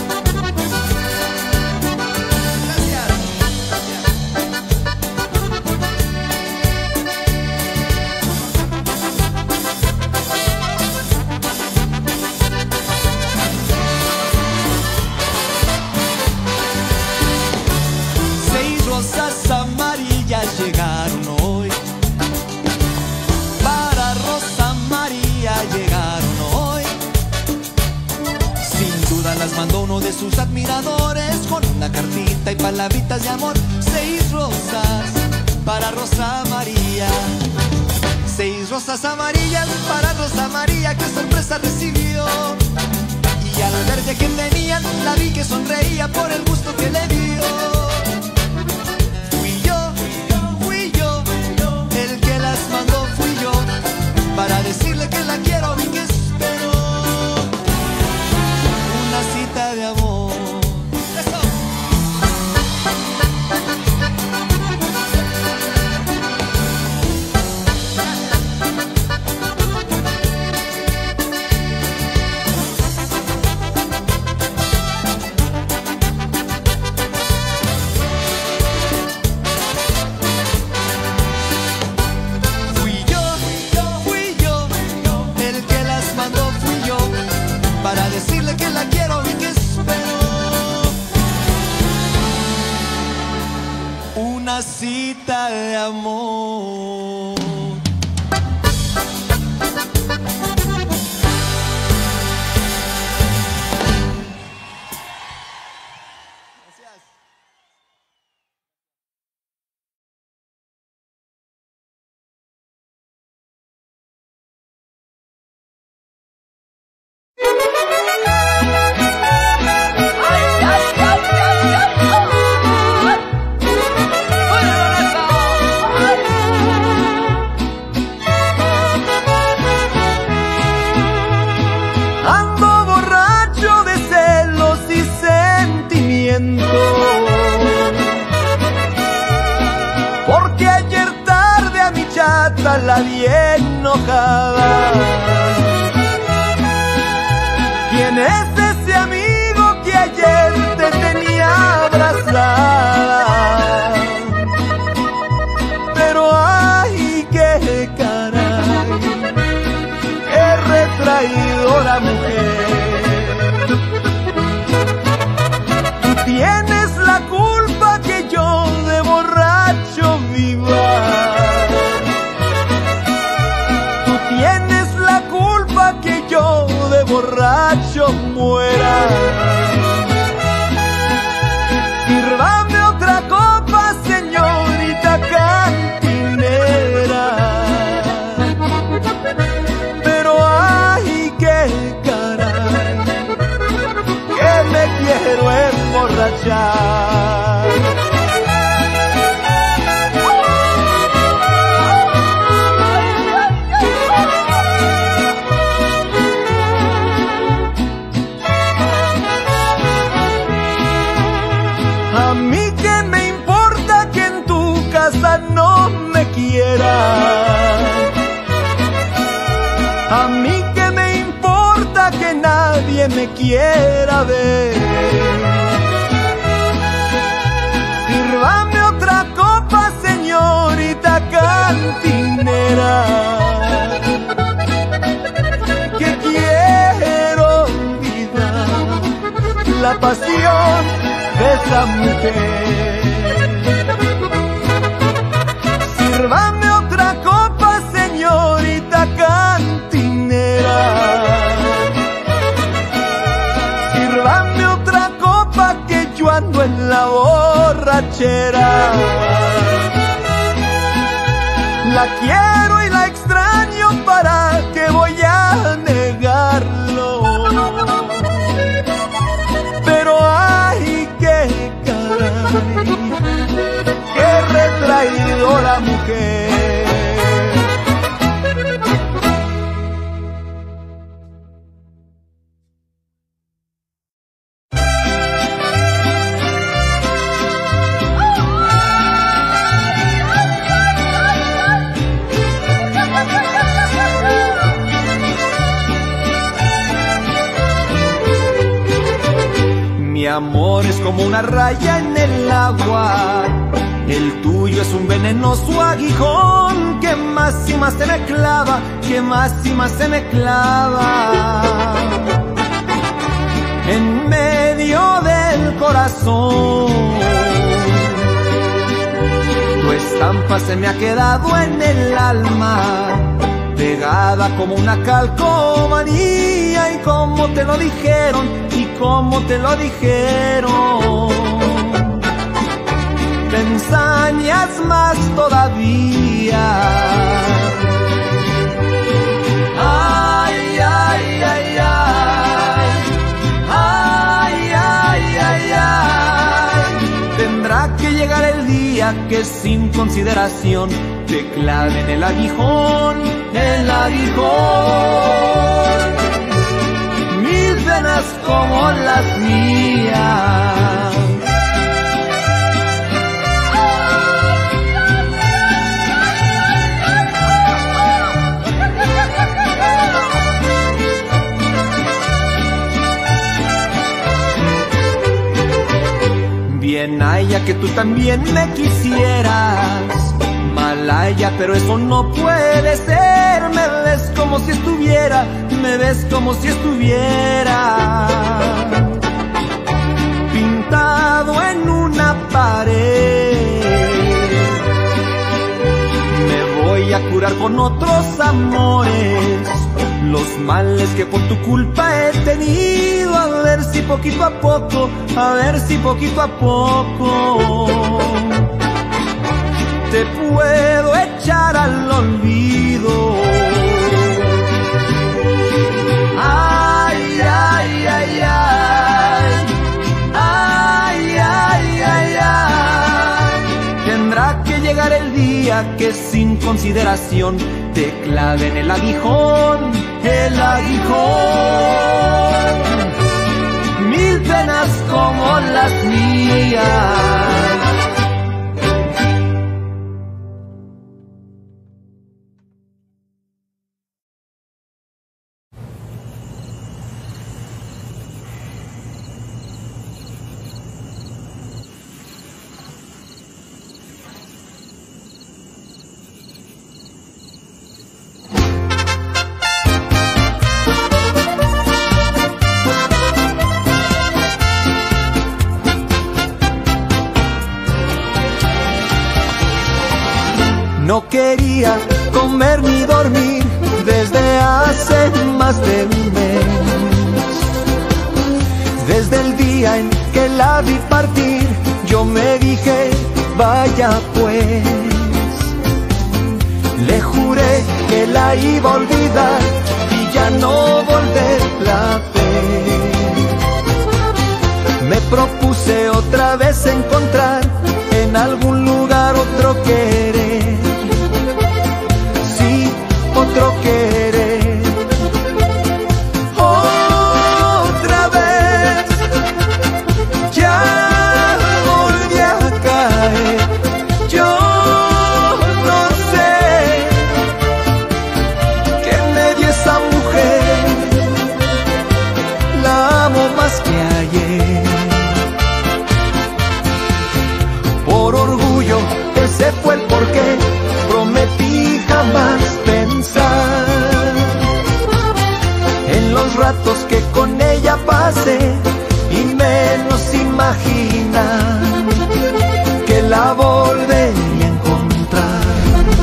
Llegaron hoy, para Rosa María llegaron hoy. Sin duda las mandó uno de sus admiradores, con una cartita y palabritas de amor. Seis rosas para Rosa María, seis rosas amarillas para Rosa María, qué sorpresa recibió. Y al ver de quién venían, la vi que sonreía por el gusto que le dio. Mandó fui yo, para decirle que la quiero y que espero una cita de amor. ¡Eso! Para decirle que la quiero y que espero una cita de amor. Porque ayer tarde a mi chata la vi enojada. ¿Quién es ese amigo que ayer te tenía abrazada? Pero ay, qué caray, qué retraidora mujer. Tú tienes la culpa que yo de borracho viva. Tú tienes la culpa que yo de borracho muera. Sírvame otra copa, señorita cantinera. Pero ay, qué caray, que me quiero emborrachar. A mí que me importa que en tu casa no me quieras. A mí que me importa que nadie me quiera ver. Sírvame otra copa, señorita cantinera, que quiero olvidar la pasión de esa mujer. Sírvame otra copa, señorita cantinera. Sírvame otra copa que yo ando en la borrachera. La quiero y la extraño, ¿para qué voy a negarlo? Pero ay, qué caray, qué quedó la mujer. Mi amor es como una raya en el agua, el tuyo es un venenoso aguijón que más y más se me clava, que más y más se me clava en medio del corazón. Tu estampa se me ha quedado en el alma, pegada como una calcomanía, y como te lo dijeron, y como te lo dijeron, te ensañas más todavía. Ay, ay, ay, ay, ay, ay, ay, ay. Tendrá que llegar el día que sin consideración te claven el aguijón, el aguijón. Mil venas como las mías. Bien haya que tú también me quisieras, mal haya, pero eso no puede ser. Me ves como si estuviera, me ves como si estuviera pintado en una pared. Me voy a curar con otros amores los males que por tu culpa he tenido. A ver si poquito a poco, a ver si poquito a poco te puedo echar al olvido. Ay, ay, ay, ay, ay, ay, ay, ay. Tendrá que llegar el día que sin consideración te claven el aguijón, el aguijón. Mil penas como las mías. No quería comer ni dormir desde hace más de un mes. Desde el día en que la vi partir, yo me dije, vaya pues. Le juré que la iba a olvidar y ya no volverla a ver. Me propuse otra vez encontrar en algún lugar otro querer. Otro querer, otra vez, ya volví a caer. Yo no sé qué me dio esa mujer, la amo más que ayer. Por orgullo, ese fue el porqué, prometí jamás pensar en los ratos que con ella pasé, y menos imaginar que la volvería a encontrar.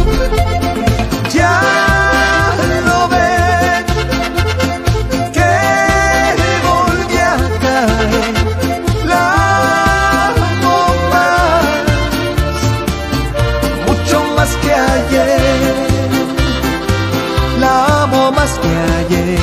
Ya lo ven, que volví a caer. La amo más, mucho más que ayer. La amo más que ayer.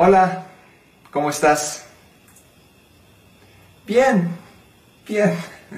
Hola, ¿cómo estás? Bien, bien.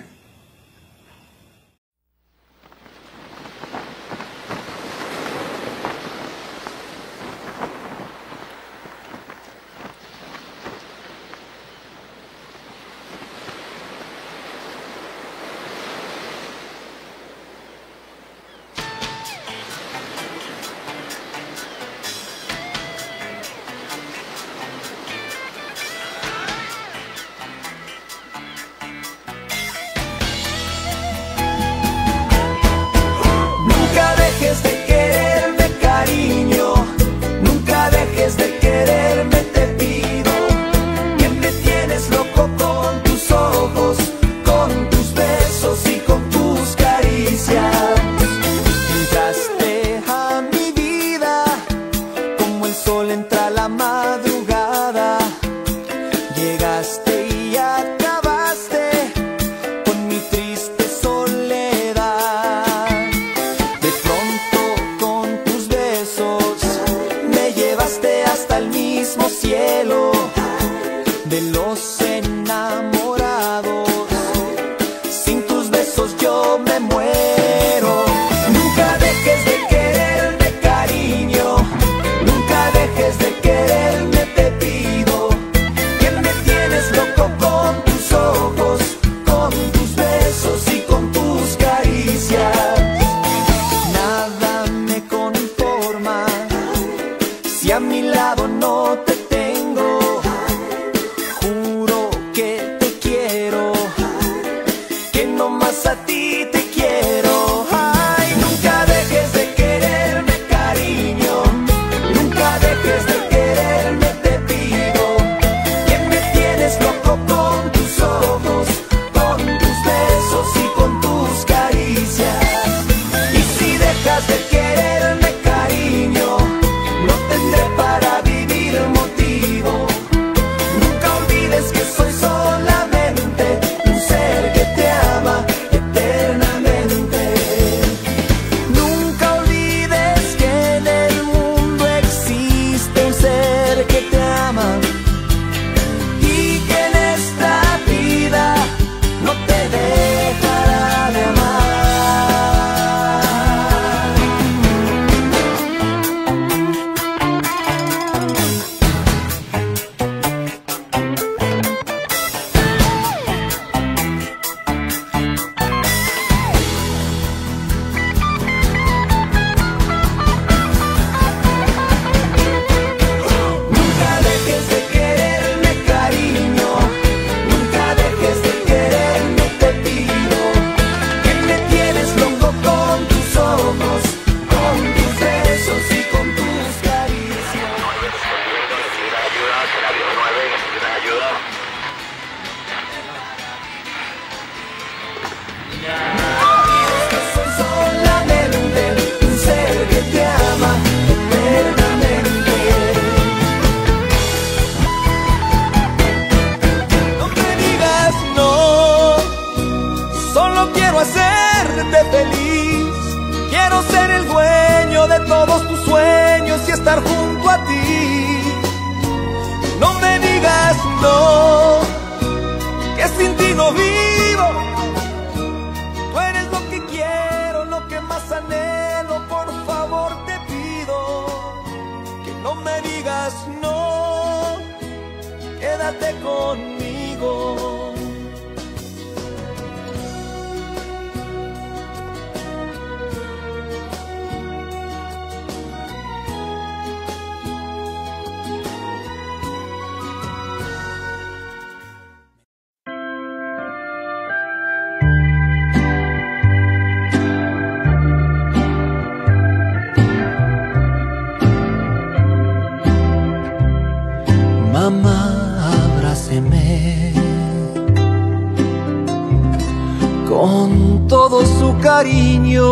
con todo su cariño.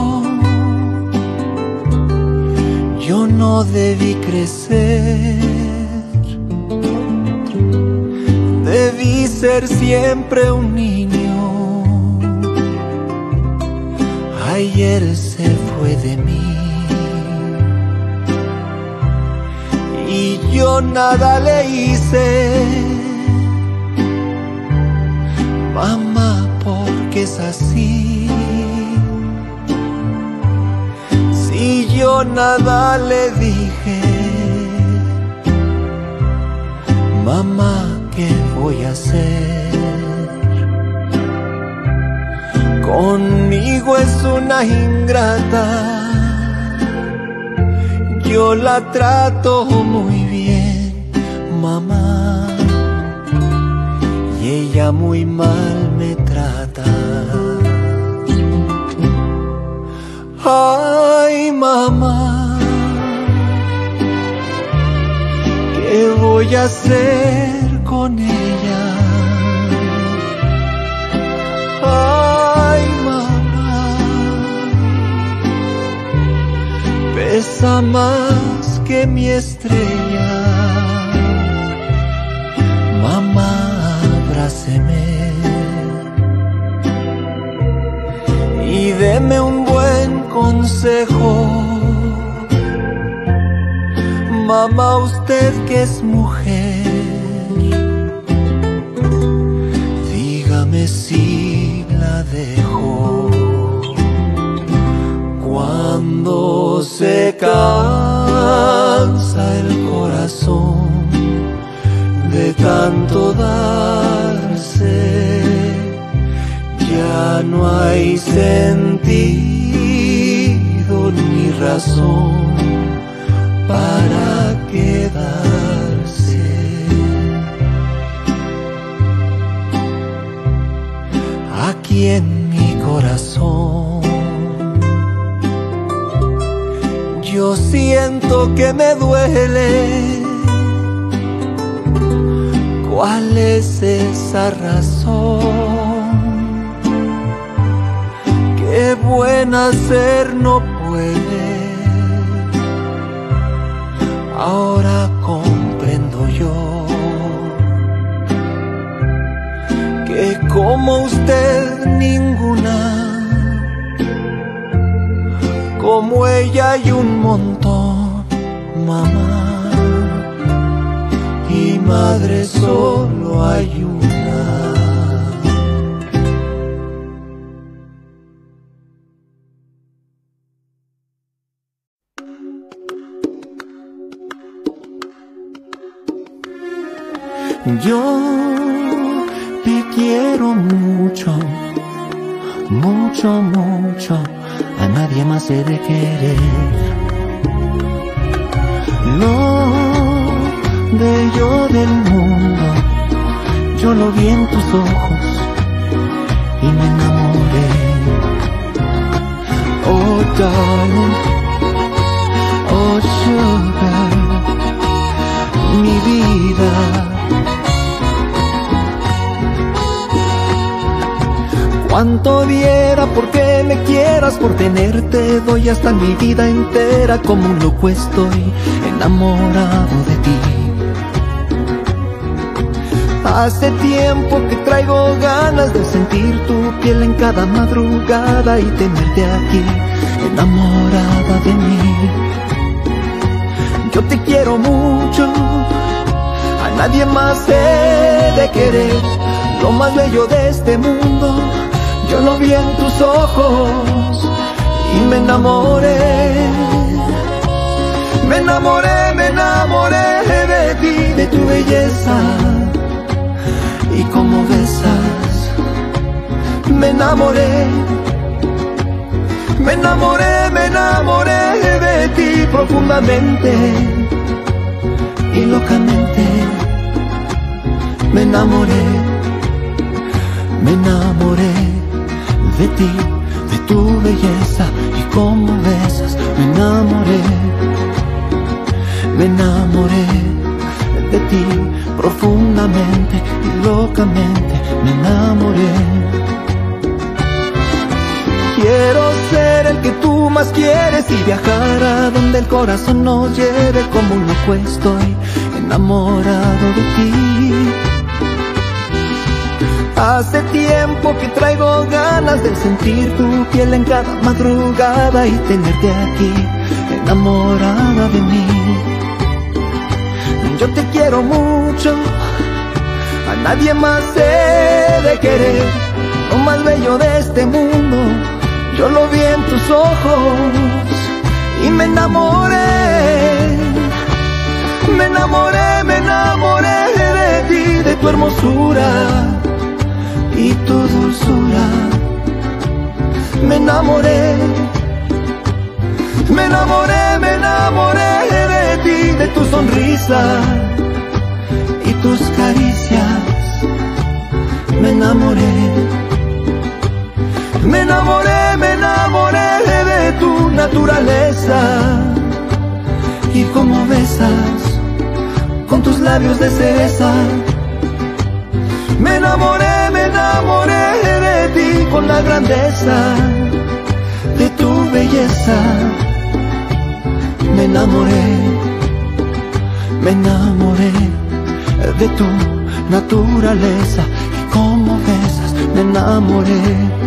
Yo no debí crecer, debí ser siempre un niño. Ayer se fue de mí y yo nada le hice. Mamá, porque es así. Si yo nada le dije, mamá, ¿qué voy a hacer? Conmigo es una ingrata. Yo la trato muy bien, mamá, y ella muy mal me trata. Ay, mamá, ¿qué voy a hacer con ella? Ay, mamá, pesa más que mi estrella. Mamá, abráceme y deme un buen consejo. Mamá, usted que es mujer, dígame si la dejo. Cuando se cansa el corazón de tanto darse, ya no hay sentido ni razón para quedarse. Aquí en mi corazón yo siento que me duele. ¿Cuál es esa razón? Qué buena ser no puede. Ahora comprendo yo que como usted ninguna, como ella hay un montón, mamá, y madre solo hay una. Yo te quiero mucho, mucho, mucho, a nadie más he de querer. Lo bello del mundo, yo lo vi en tus ojos y me enamoré. Oh darling, oh sugar, mi vida. Cuánto diera porque me quieras, por tenerte doy hasta mi vida entera. Como un loco estoy enamorado de ti. Hace tiempo que traigo ganas de sentir tu piel en cada madrugada y tenerte aquí enamorada de mí. Yo te quiero mucho, a nadie más he de querer. Lo más bello de este mundo yo lo vi en tus ojos y me enamoré. Me enamoré, me enamoré de ti, de tu belleza y cómo besas. Me enamoré, me enamoré, me enamoré de ti profundamente y locamente. Me enamoré, me enamoré de ti, de tu belleza y cómo besas. Me enamoré, me enamoré de ti profundamente y locamente. Me enamoré. Quiero ser el que tú más quieres y viajar a donde el corazón nos lleve. Como un loco estoy enamorado de ti. Hace tiempo que traigo ganas de sentir tu piel en cada madrugada y tenerte aquí enamorada de mí. quiero mucho, a nadie más he de querer. Lo más bello de este mundo, yo lo vi en tus ojos y me enamoré. Me enamoré, me enamoré de ti, de tu hermosura y tu dulzura. Me enamoré, me enamoré, me enamoré de ti, de tu sonrisa y tus caricias. Me enamoré, me enamoré, me enamoré de tu naturaleza y cómo besas con tus labios de cereza. Me enamoré, me enamoré de ti con la grandeza de tu belleza. Me enamoré, me enamoré de tu naturaleza y cómo besas. Me enamoré,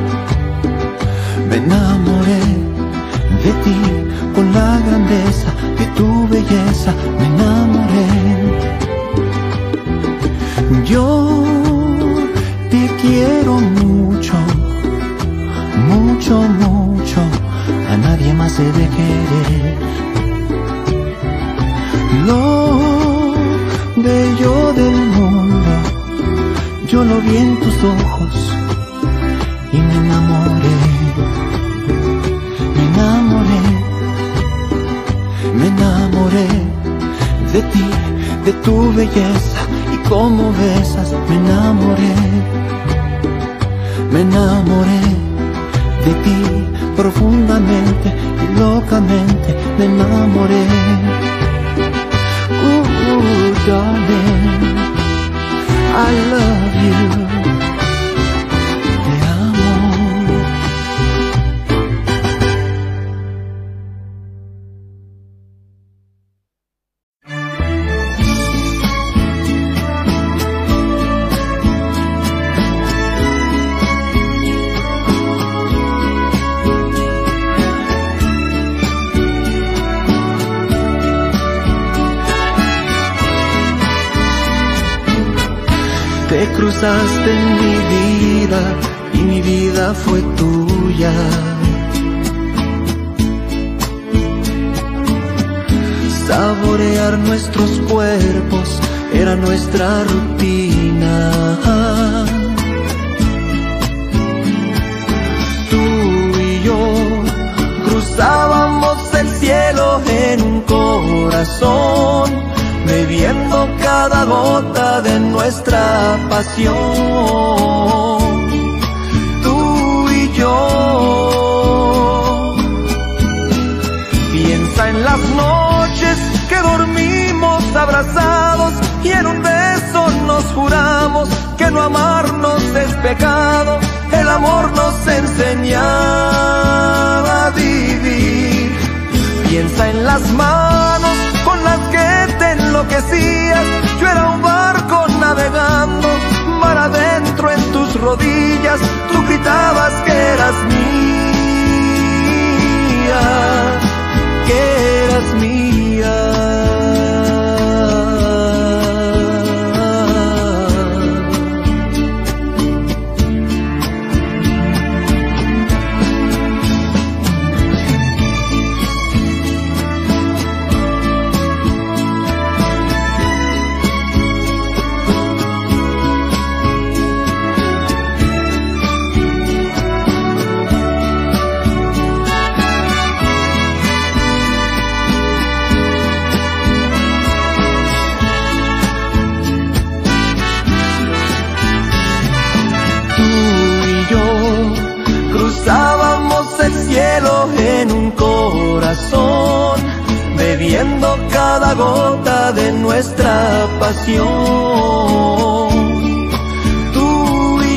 me enamoré de ti con la grandeza de tu belleza. Me enamoré. Yo te quiero mucho, mucho, mucho, a nadie más he de querer. Lo bello del mundo, yo lo vi en tus ojos y me enamoré, me enamoré, me enamoré de ti, de tu belleza y cómo besas. Me enamoré, me enamoré de ti profundamente y locamente. Me enamoré. Ooh, darling, I love you. Te amo. Te cruzaste en mi vida y mi vida fue tuya. Saborear nuestros cuerpos era nuestra rutina. Tú y yo cruzábamos el cielo en un corazón, bebiendo cada gota de nuestra pasión. Tú y yo. Piensa en las noches que dormimos abrazados y en un beso nos juramos que no amarnos es pecado. El amor nos enseñaba a vivir. Piensa en las manos con las que te enloquecías. Yo era un barco navegando, mar adentro en tus rodillas. Tú gritabas que eras mía, que eras mía. Cruzábamos el cielo en un corazón, bebiendo cada gota de nuestra pasión. Tú y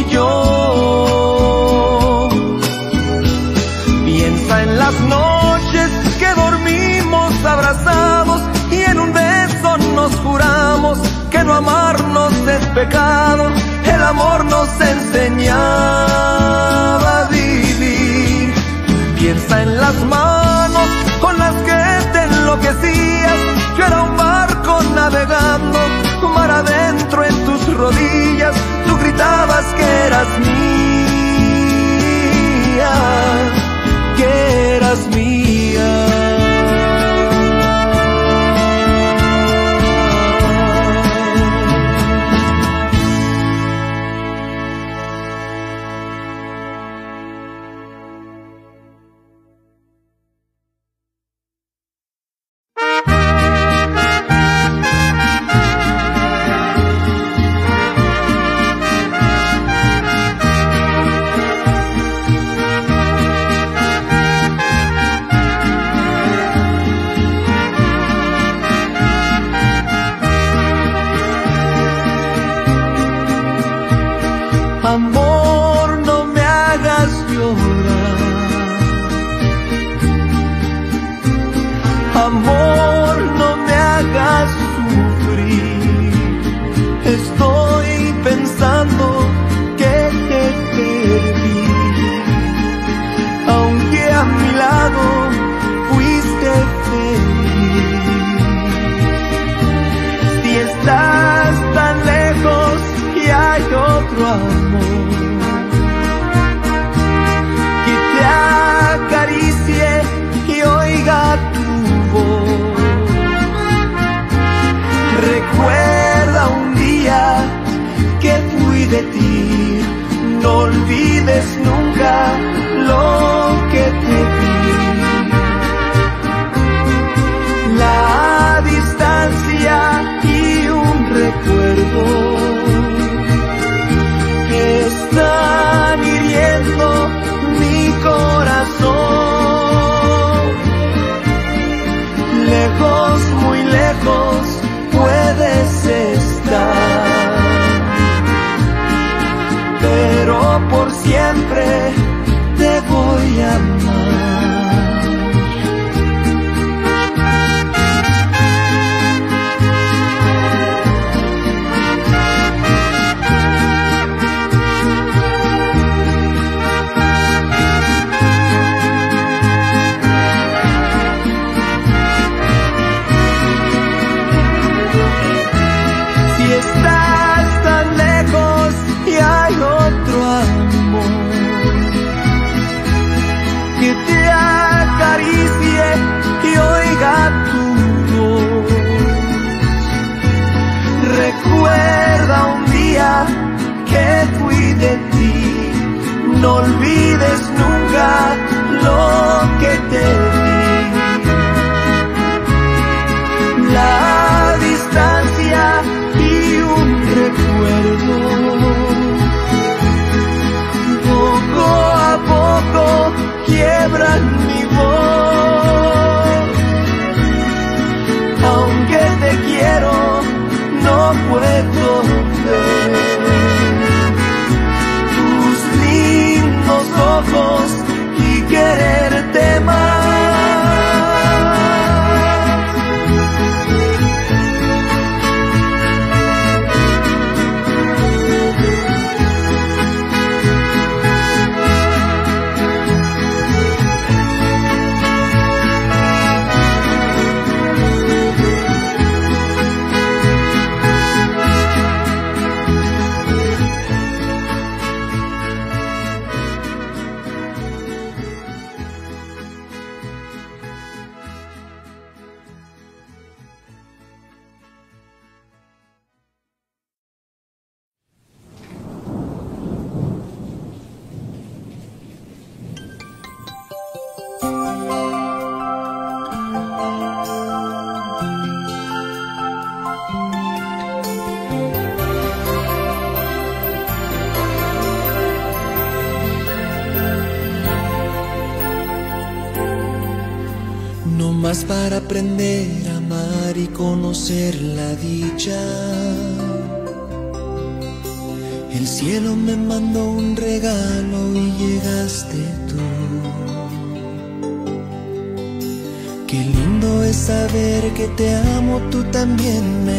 yo. Piensa en las noches que dormimos abrazados y en un beso nos juramos que no amarnos es pecado. El amor nos enseñaba a vivir. Piensa en las manos con las que te enloquecías. Yo era un barco navegando, estás tan lejos y hay otro amor que te acaricie y oiga tu voz. Recuerda un día que fui de ti, no olvides nunca lo que te di. La distancia y un recuerdo que están hiriendo mi corazón. Lejos, muy lejos puedes estar, pero por siempre te voy a amar. Recuerda un día que fui de ti, no olvides nunca lo que te di. La distancia y un recuerdo, poco a poco quiebran mi voz. Aunque te quiero, no puedo ver tus lindos ojos y quererte más. Más para aprender a amar y conocer la dicha. El cielo me mandó un regalo y llegaste tú. Qué lindo es saber que te amo, tú también me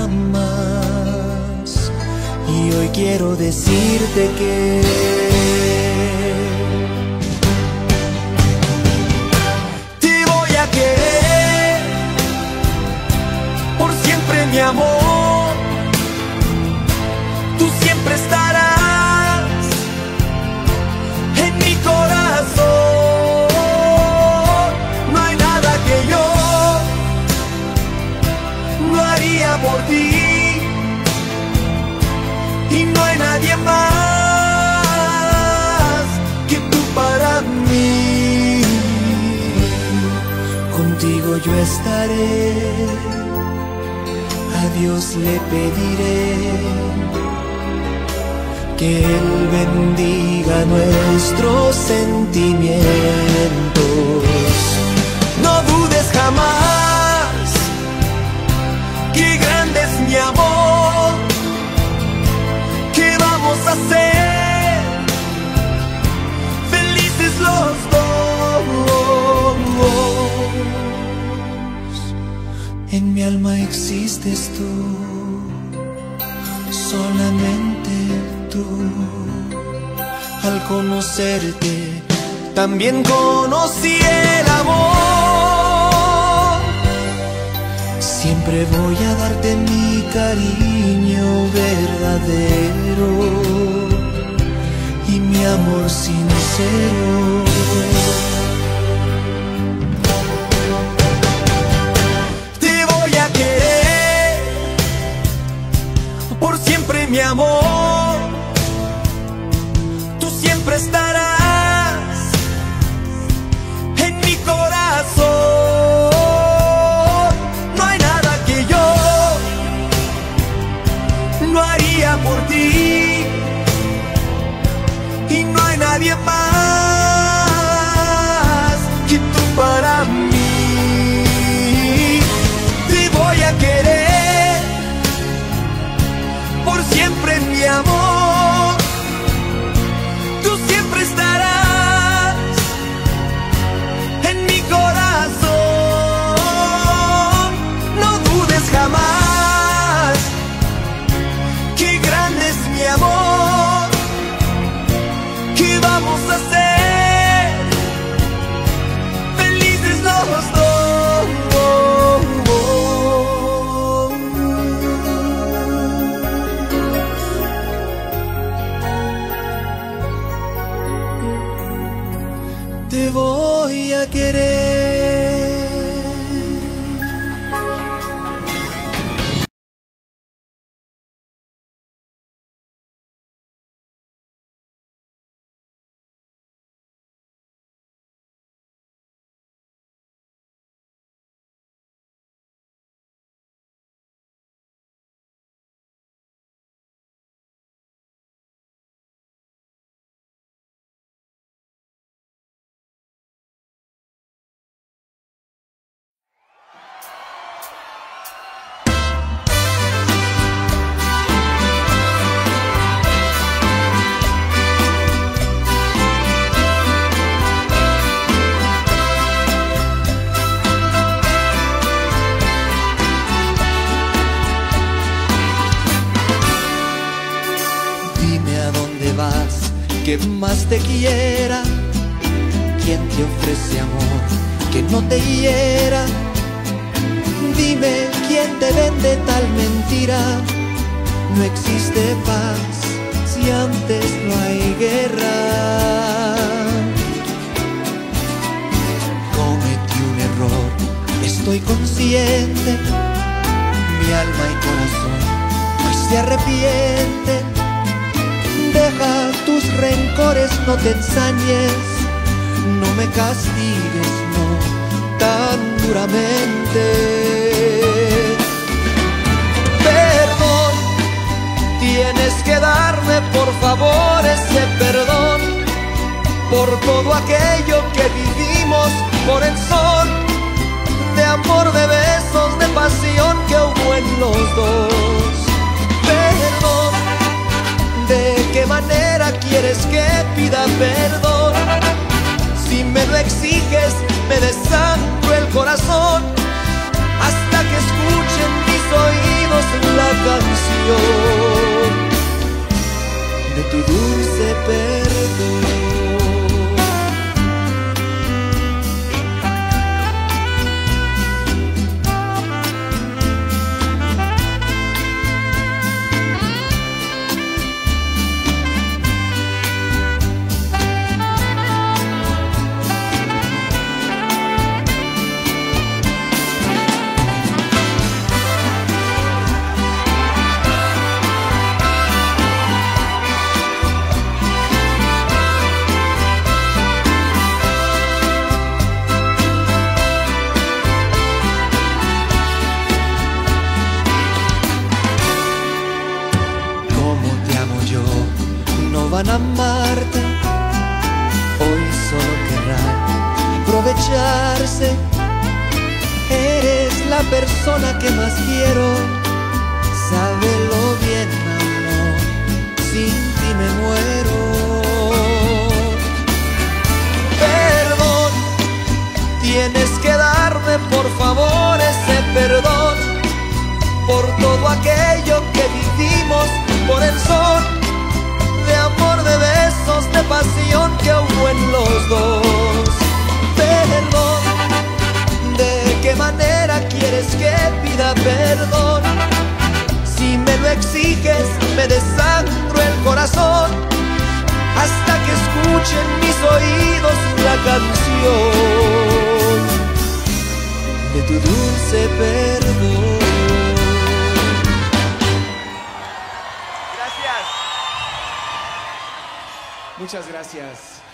amas. Y hoy quiero decirte que mi amor, tú siempre estarás en mi corazón. No hay nada que yo no haría por ti, y no hay nadie más que tú para mí. Contigo yo estaré, a Dios le pediré que Él bendiga nuestros sentimientos. No dudes jamás que grande es mi amor, que vamos a ser felices los dos. En mi alma existes tú, solamente tú. Al conocerte, también conocí el amor. Siempre voy a darte mi cariño verdadero y mi amor sincero. Te voy a querer por siempre, mi amor. Tú siempre estarás en mi corazón. No hay nada que yo no haría por ti, y no hay nadie más que tú para mí. Te voy a querer por siempre, mi amor. Tú siempre estarás en mi corazón. No dudes jamás qué grande es mi amor, que vamos a ser felices los dos. Te voy a querer. Que más te quiera, quien te ofrece amor que no te hiera. Dime quién te vende tal mentira. No existe paz si antes no hay guerra. Cometí un error, estoy consciente. Mi alma y corazón hoy se arrepiente. Deja tus rencores, no te ensañes, no me castigues, no tan duramente. Perdón, tienes que darme por favor ese perdón, por todo aquello que vivimos, por el sol de amor, de besos, de pasión que hubo en los dos. Perdón, ¿de qué manera quieres que pida perdón? Si me lo exiges, me desangro el corazón hasta que escuchen mis oídos la canción de tu dulce perdón. Van a amarte, hoy solo querrán aprovecharse. Eres la persona que más quiero, sábelo bien, amor, sin ti me muero. Perdón, tienes que darme por favor ese perdón, por todo aquello que vivimos, por el sol de amor, de besos, de pasión que hubo en los dos. Perdón, ¿de qué manera quieres que pida perdón? corazón hasta que escuchen mis oídos la canción de tu dulce perdón. Gracias. Muchas gracias.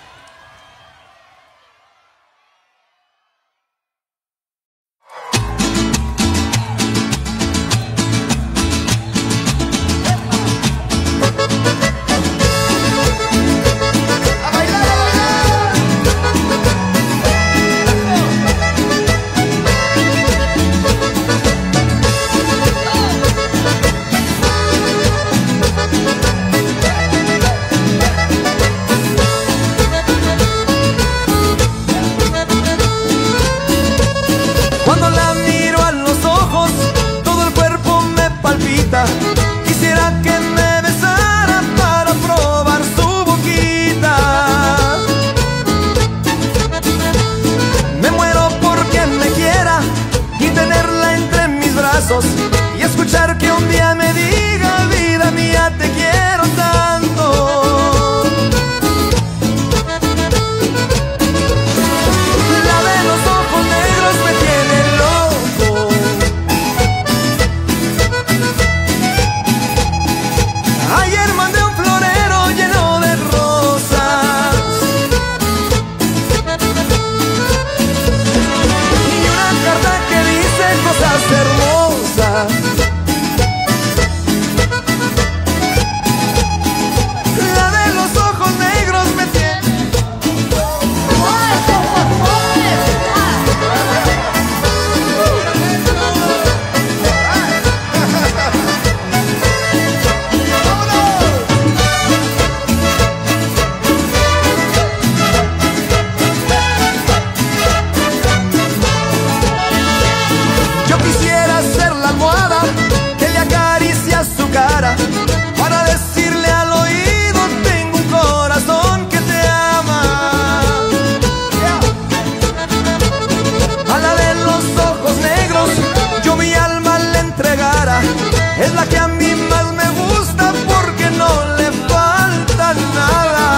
Quisiera que me besara para probar su boquita. Me muero por quien me quiera y tenerla entre mis brazos y escuchar que un día me diga: vida mía, te quiero tanto. La de los ojos negros me tiene loco. Ayer mandé un florero lleno de rosas y una carta que dice cosas hermosas. La de los ojos negros me tiene. Yo quisiera ser la almohada que le acaricia su cara para decirle al oído: tengo un corazón que te ama. A la de los ojos negros yo mi alma le entregara. Es la que a mí más me gusta porque no le falta nada.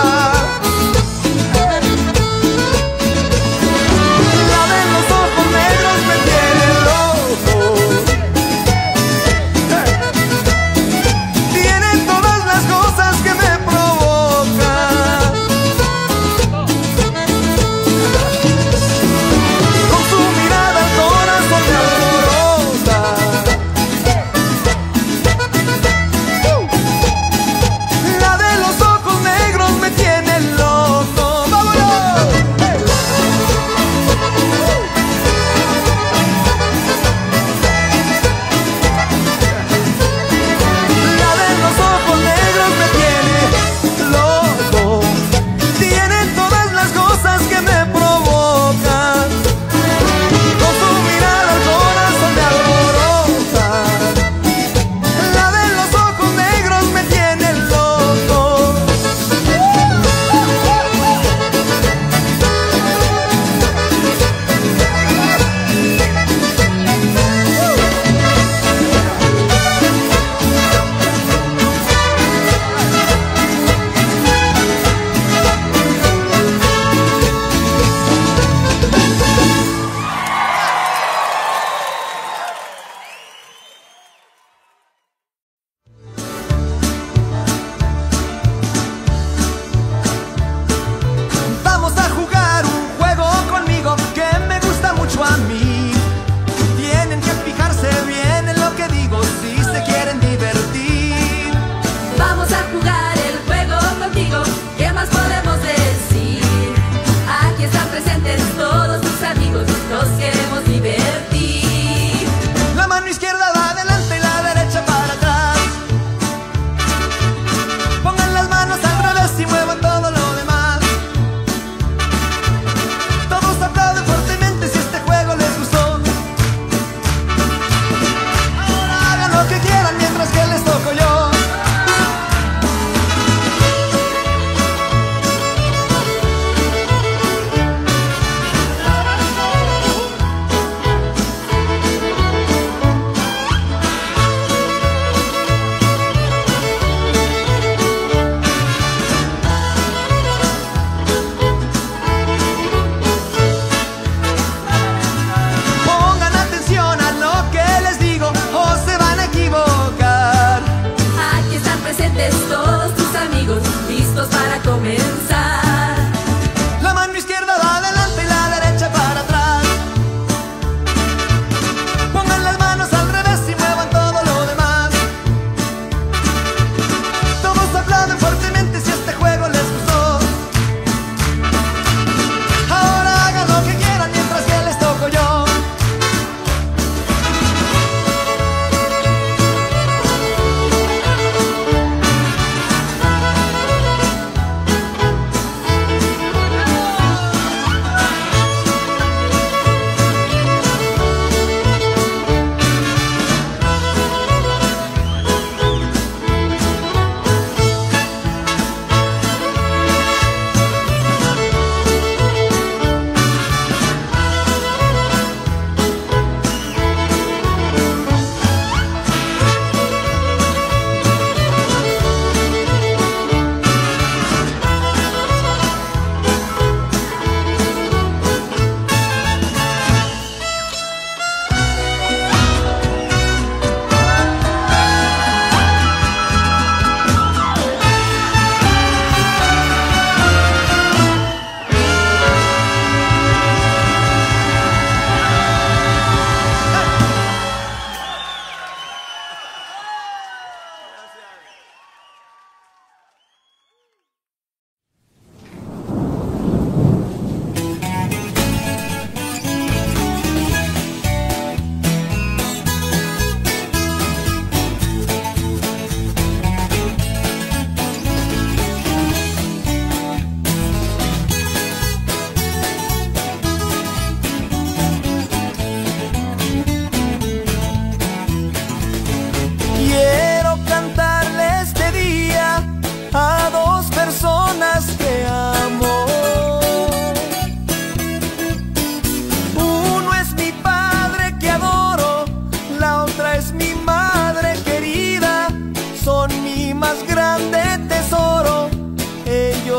La de los ojos negros me tiene loco. Tiene todas las cosas que me provocan. Con su mirada el corazón me alborota.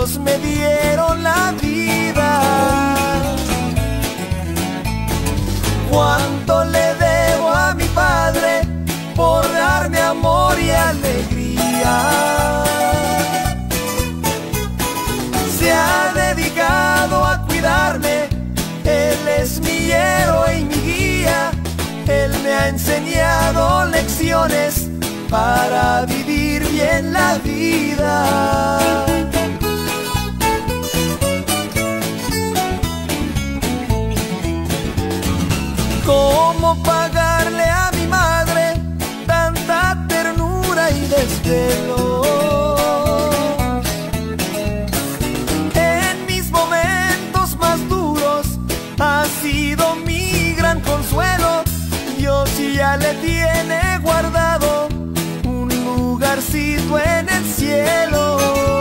ellos me dieron la vida. Cuánto le debo a mi padre por darme amor y alegría. Se ha dedicado a cuidarme, él es mi héroe y mi guía. Él me ha enseñado lecciones para vivir bien la vida. ¿Cómo pagarle a mi madre tanta ternura y desvelos? En mis momentos más duros ha sido mi gran consuelo. Dios ya le tiene guardado un lugarcito en el cielo.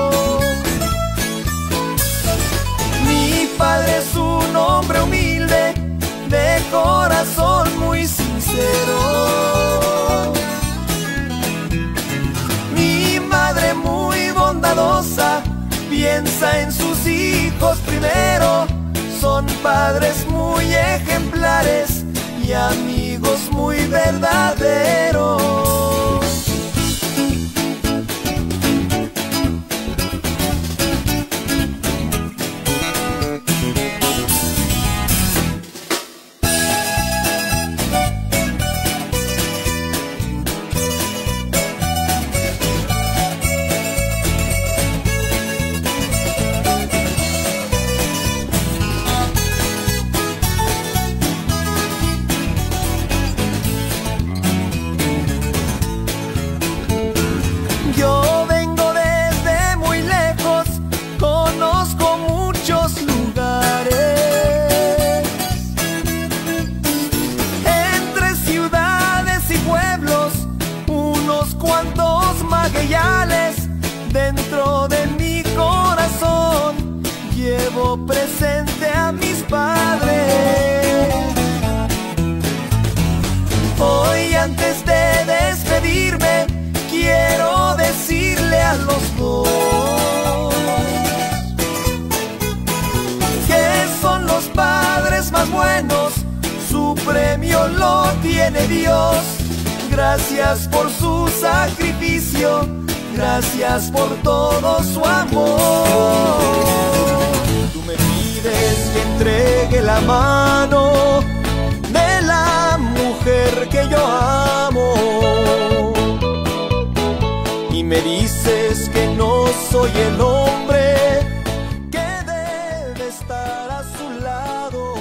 Mi padre es un hombre humilde, de corazón muy sincero. Mi madre muy bondadosa, piensa en sus hijos primero. Son padres muy ejemplares y amigos muy verdaderos. Dentro de mi corazón llevo presente a mis padres. Hoy antes de despedirme quiero decirle a los dos que son los padres más buenos, su premio lo tiene Dios. Gracias por su sacrificio, gracias por todo su amor. Tú me pides que entregue la mano de la mujer que yo amo y me dices que no soy el hombre que debe estar a su lado.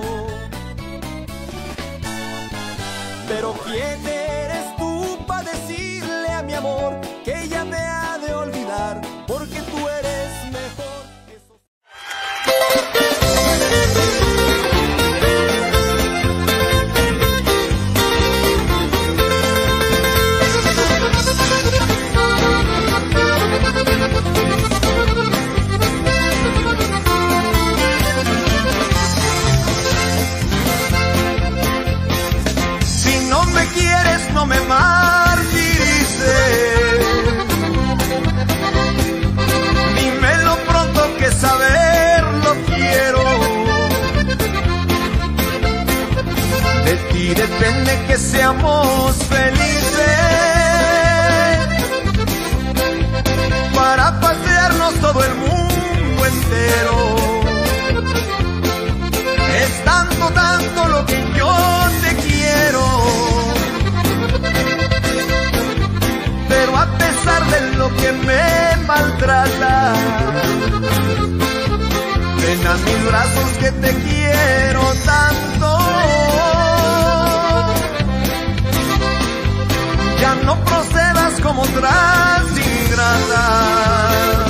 Pero ¿quién eres tú para decirle a mi amor que ella me ha de olvidar? Porque tú eres mejor. Si no me quieres, no me martirices. Dímelo pronto que saberlo quiero. De ti depende que seamos felices, para pasearnos todo el mundo entero. Es tanto, tanto lo que yo te quiero, pero a pesar de lo que me maltrata, ven a mis brazos que te quiero tanto. Ya no procedas como otras ingratas,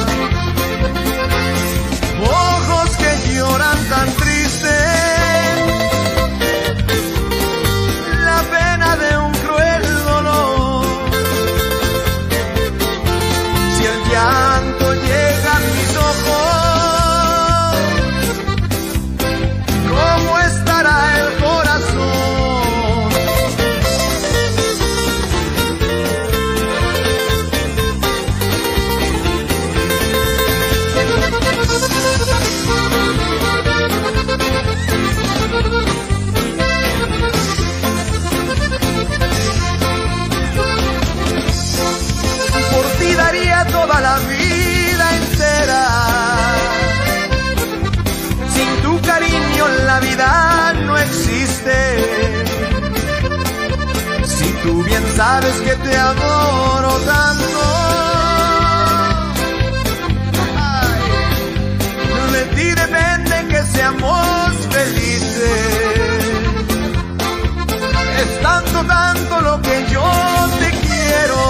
ojos que lloran tan triste, la pena de un cruel dolor. Si el llanto llega a mis ojos, ¿cómo estará el corazón? sabes que te adoro tanto. Ay, de ti depende que seamos felices. Es tanto, tanto lo que yo te quiero,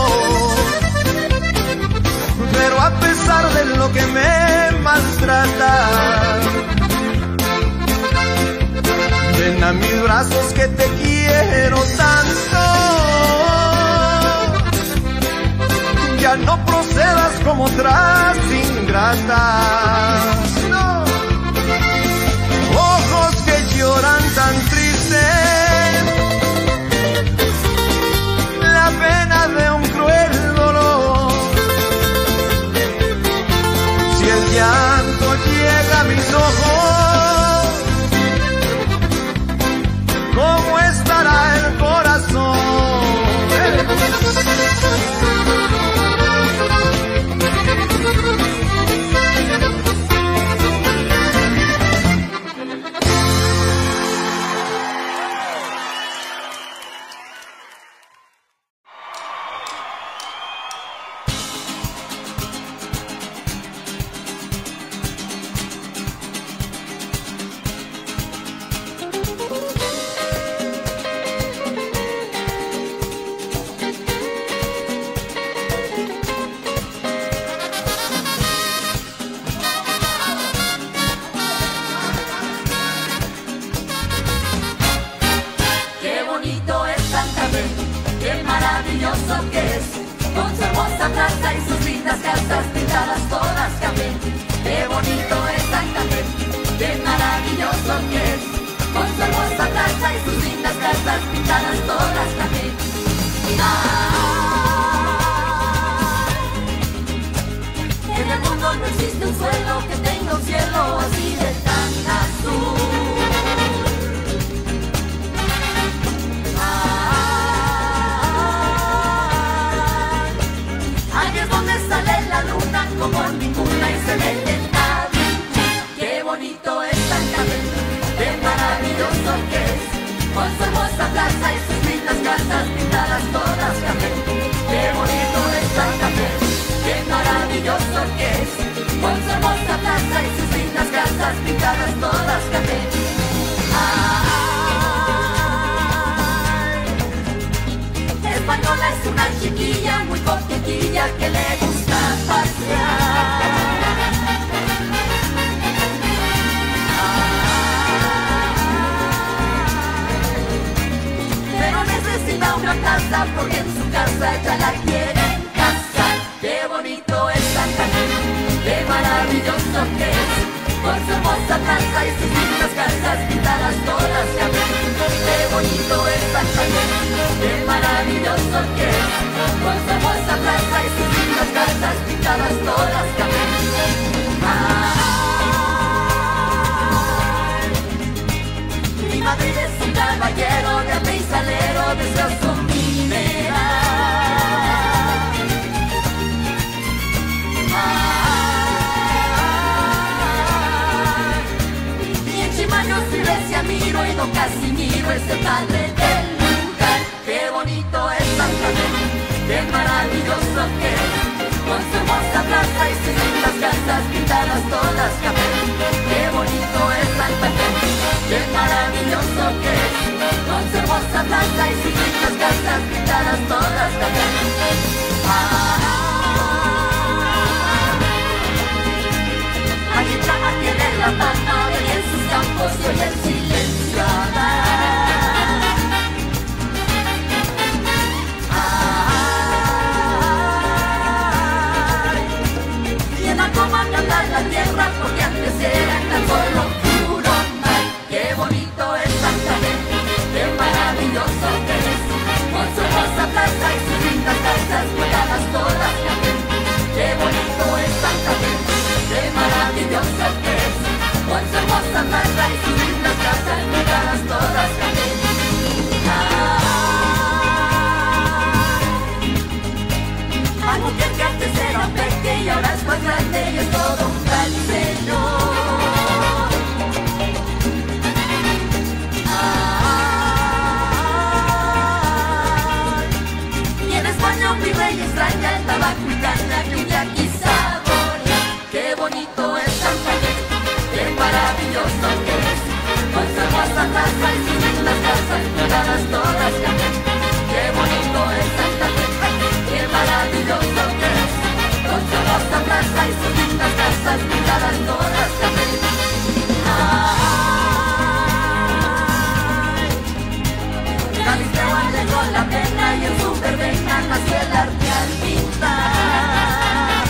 pero a pesar de lo que me maltratas, ven a mis brazos que te quiero tanto. Ya no procedas como otras ingratas. No. Ojos que lloran tan tristes, la pena de un cruel dolor. Si el llanto llega a mis ojos, ¿cómo estará el corazón? y extraña el tabaco y caña que un yaqui saborea. Qué bonito es Santa Fe, qué maravilloso que es, con su hermosa plaza y sus lindas casas pintadas todas café. Qué bonito es Santa Fe, qué maravilloso que es, con su hermosa plaza y sus lindas casas pintadas todas café. Calisteo alegó la pena y en su verbena nació el arte al pintar.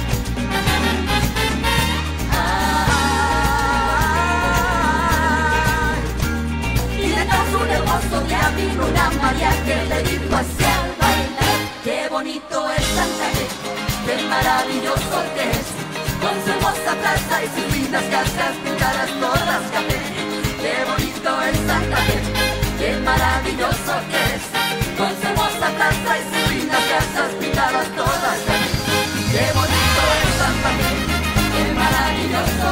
Ay, y detrás un hermoso día vino una María que le dijo así al bailar: qué bonito es Santa Fe, qué maravilloso que es, con su hermosa plaza y sus lindas casas pintadas todas café. Qué bonito es Santa Fe, qué maravilloso que es, con su hermosa plaza y sus lindas casas pintadas todas café. Qué bonito es Santa Fe, qué maravilloso.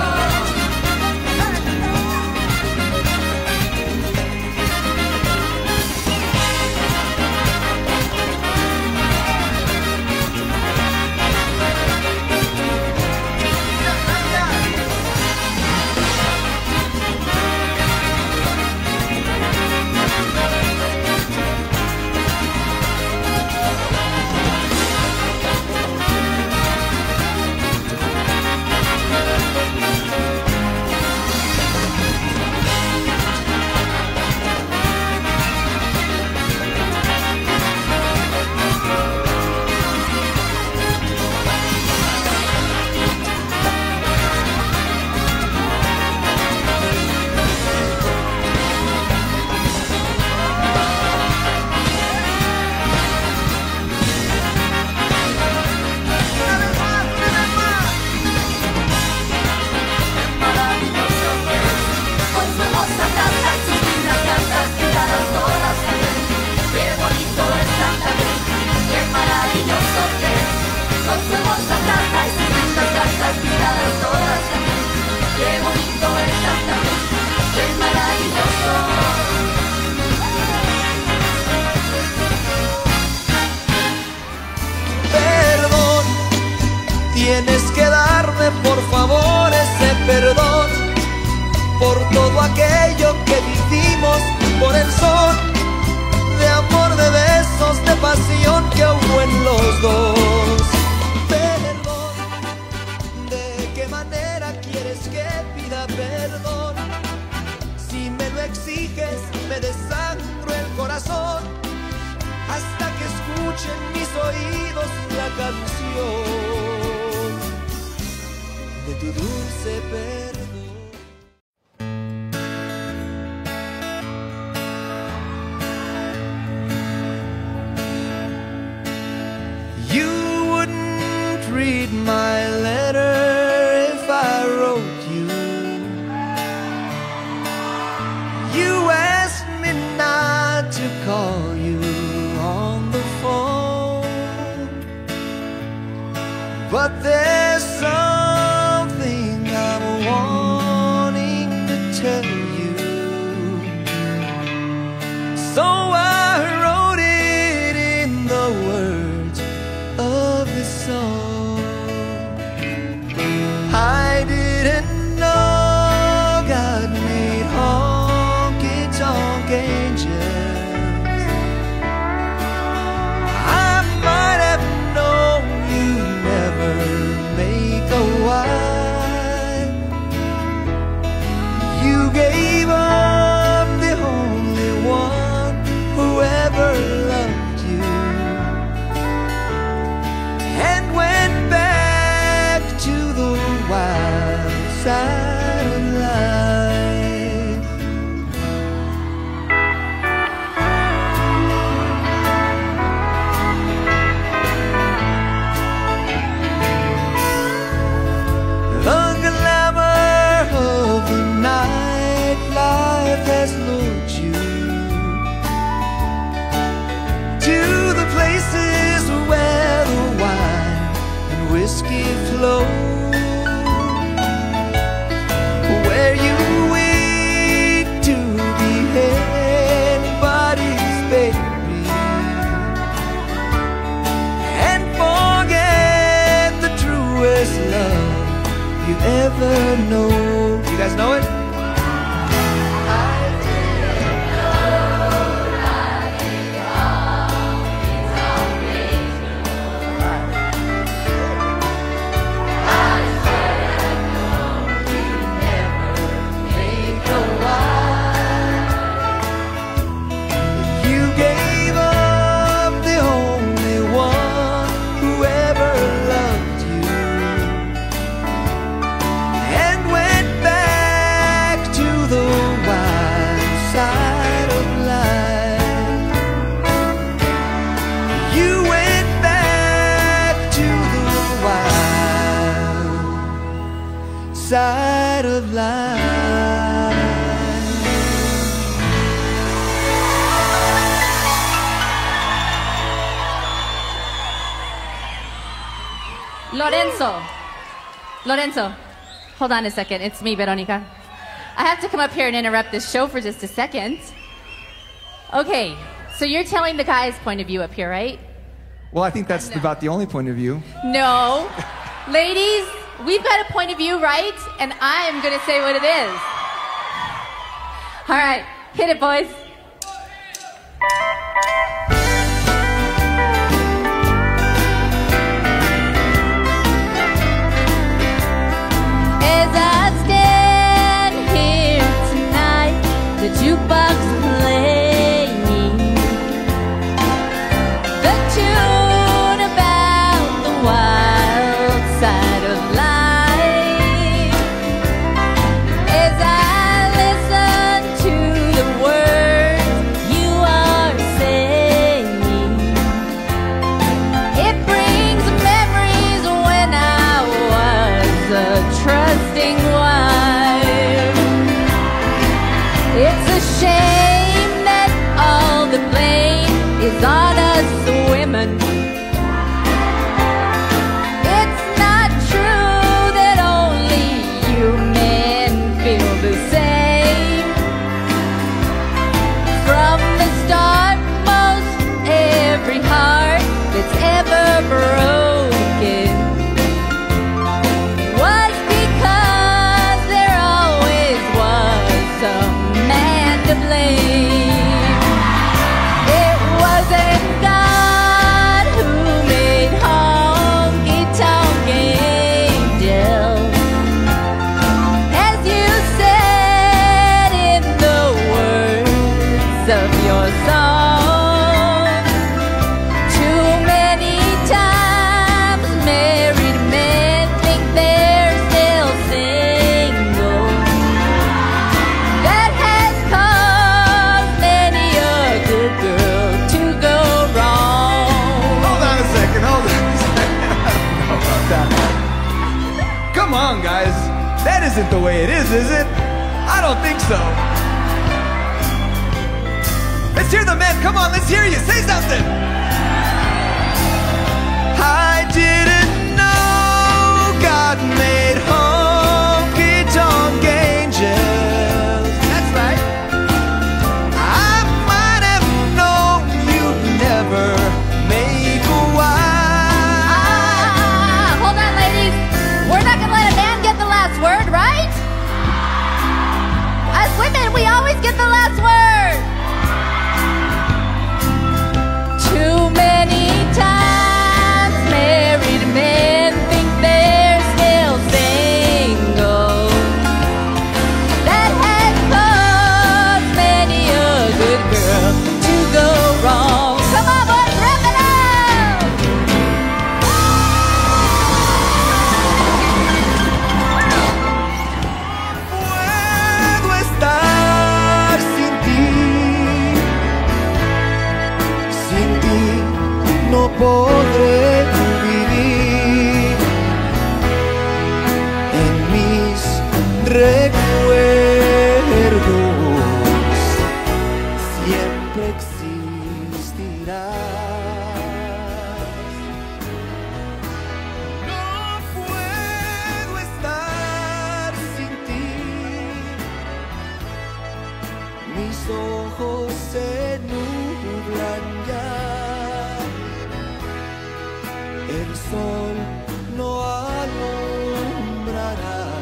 Tienes que darme por favor ese perdón por todo aquello que vivimos, por el sol de amor, de besos, de pasión que hubo en los dos. Perdón, ¿de qué manera quieres que pida perdón? Si me lo exiges, me desangro el corazón hasta que escuchen mis oídos la canción de tu dulce perdón. You wouldn't read my letter if I wrote you. You asked me not to call you on the phone, but there's something I'm wanting to tell you, so I wrote it in the words of the song. I didn't know God made honky-tonk angels. I might have known you never make a ever know. You guys know it? Side of life. Lorenzo, Lorenzo, hold on a second. It's me, Veronica. I have to come up here and interrupt this show for just a second. Okay, so you're telling the guy's point of view up here, right? Well, I think that's No. about the only point of view. No. Ladies, we've got a point of view, right? And I am going to say what it is. All right, hit it, boys. As I stand here tonight, the jukebox playing the tune about the wild side of life. As I listen to the words you are saying, it brings memories when I was a trusting wife. It's a shame that all the blame is on us women. It's not true that only you men feel the same. From the start, most every heart that's ever broken was because there always was a man to blame. It wasn't God who made honky-tonk angels, as you said in the words of your song. Too many times married men think they're still single. That has caused many a good girl to go wrong. Hold on a second, hold on a second. I don't know about that. Come on, guys. That isn't the way it is, is it? I don't think so. Let's hear the men. Come on, let's hear you. Say something. I didn't know God made honky-tonk angels. That's right. I might have known you'd never make a wife. Ah, hold on, ladies. We're not gonna let a man get the last word, right? As women, we always get the last word. Too many times married men think they're still single. That has caused many a good girl to go wrong. Come on, boys, wrap it up! Puedo estar sin ti, sin ti no podré vivir. En mis recuerdos siempre existirás. No puedo estar sin ti. Mis ojos se nublan ya. El sol no alumbrará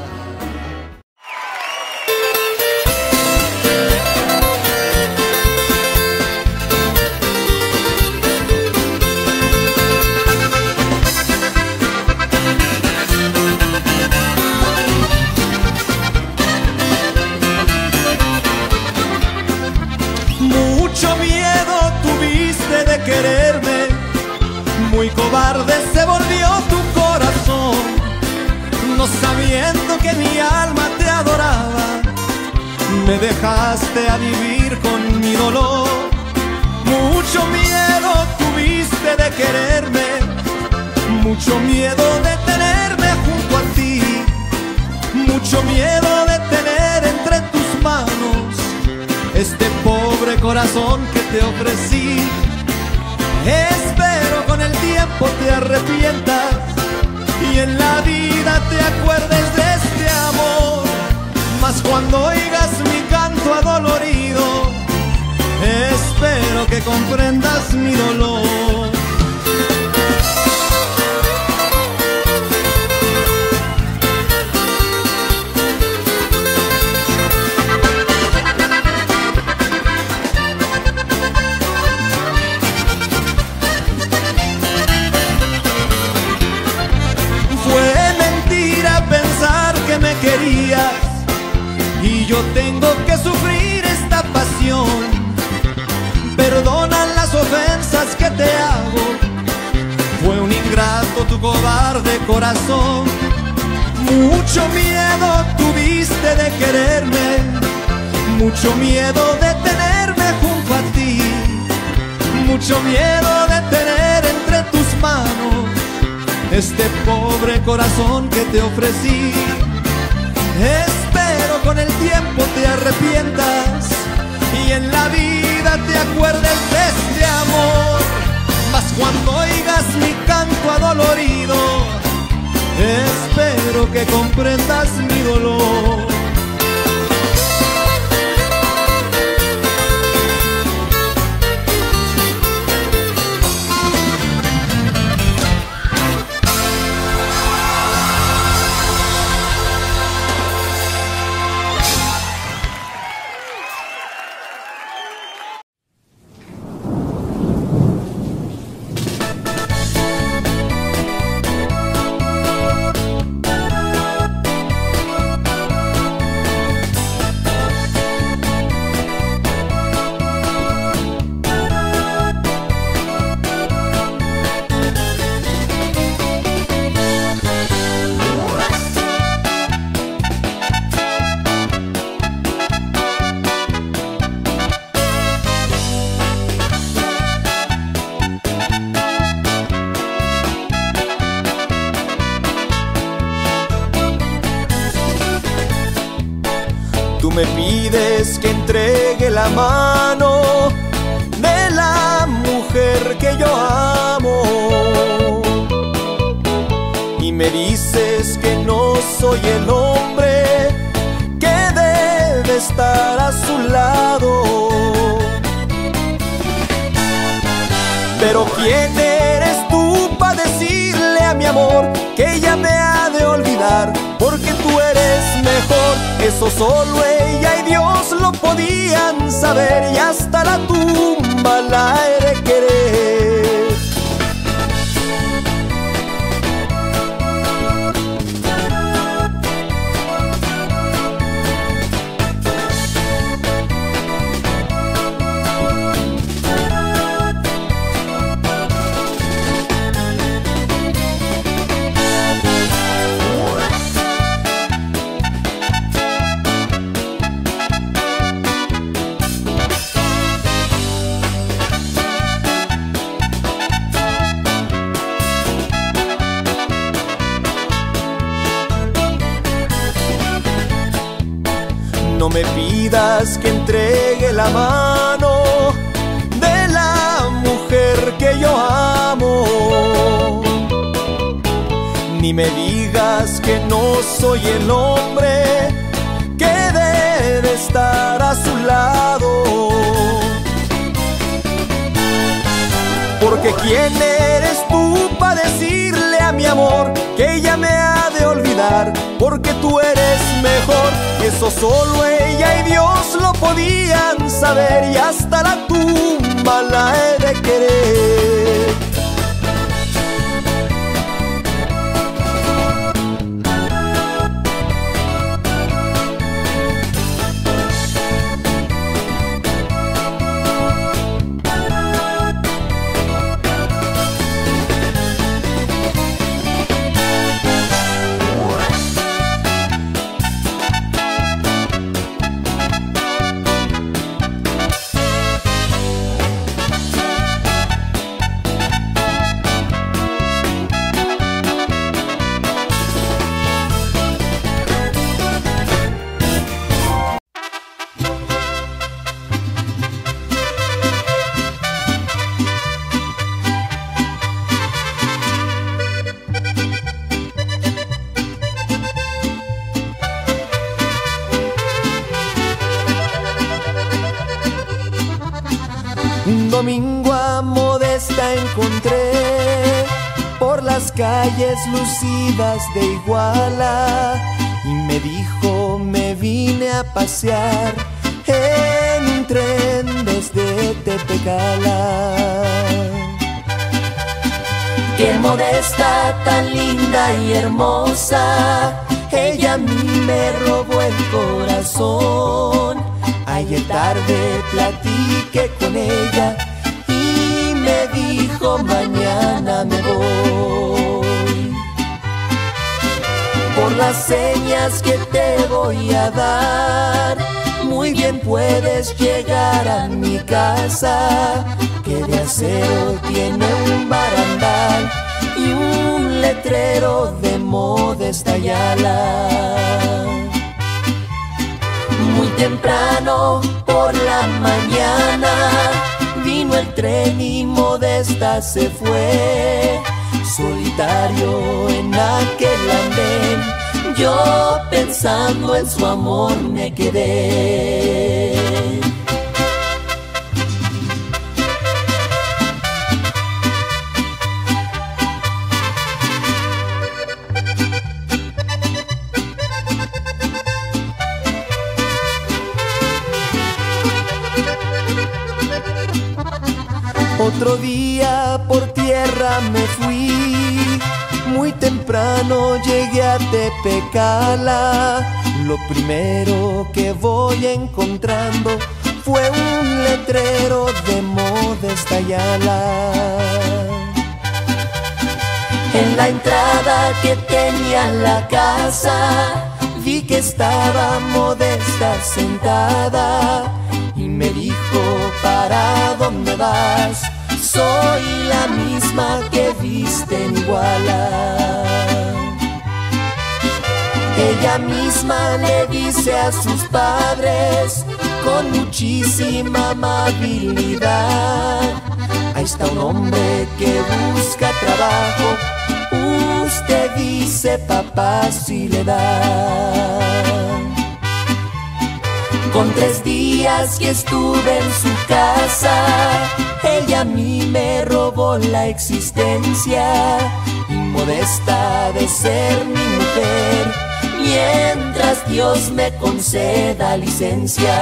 Muy cobarde se volvió tu corazón, no sabiendo que mi alma te adoraba. Me dejaste a vivir con mi dolor. Mucho miedo tuviste de quererme, mucho miedo de tenerme junto a ti, mucho miedo de tener entre tus manos este pobre corazón que te ofrecí. Espero con el tiempo te arrepientas y en la vida te acuerdes de este amor. Mas cuando oigas mi canto adolorido, espero que comprendas mi dolor. Fue mentira pensar que me querías y yo tengo que sufrir esta pasión. Perdona las ofensas que te hago, fue un ingrato tu cobarde corazón. Mucho miedo tuviste de quererme, mucho miedo de tenerme junto a ti, mucho miedo de tener entre tus manos este pobre corazón que te ofrecí. Espero con el tiempo te arrepientas y en la vida te acuerdes de este amor. Mas cuando oigas mi canto adolorido, espero que comprendas mi dolor. Tú me pides que entregue la mano de la mujer que yo amo y me dices que no soy el hombre que debe estar a su lado. Pero ¿quién eres tú para decirle a mi amor que ella me ha de olvidar? Porque tú eres mejor, eso solo ella y Dios lo podían saber, y hasta la tumba la he de querer. No me pidas que entregue la mano de la mujer que yo amo, ni me digas que no soy el hombre que debe estar a su lado. Porque ¿quién eres tú para decirle a mi amor que ella me ha de olvidar? Porque tú eres mejor, eso solo ella y Dios lo podían saber, y hasta la tumba la he de querer. las calles lucidas de Iguala y me dijo me vine a pasear en un tren desde Tepecala. Qué modesta, tan linda y hermosa, ella a mí me robó el corazón. Ayer tarde platiqué con ella y me dijo mañana me voy. Por las señas que te voy a dar, muy bien puedes llegar a mi casa, que de acero tiene un barandal y un letrero de Modesta Ayala. Muy temprano por la mañana vino el tren y Modesta se fue. Solitario en aquel andén, yo pensando en su amor me quedé. Otro día por tierra me fui, muy temprano llegué a Tepecala. Lo primero que voy encontrando fue un letrero de Modesta Ayala. En la entrada que tenía la casa vi que estaba Modesta sentada y me dijo, ¿para dónde vas? Soy la misma que viste en Iguala. Ella misma le dice a sus padres con muchísima amabilidad, ahí está un hombre que busca trabajo, usted dice papá si le da. Con tres días que estuve en su casa, ella a mí me robó la existencia, y Modesta de ser mi mujer, mientras Dios me conceda licencia.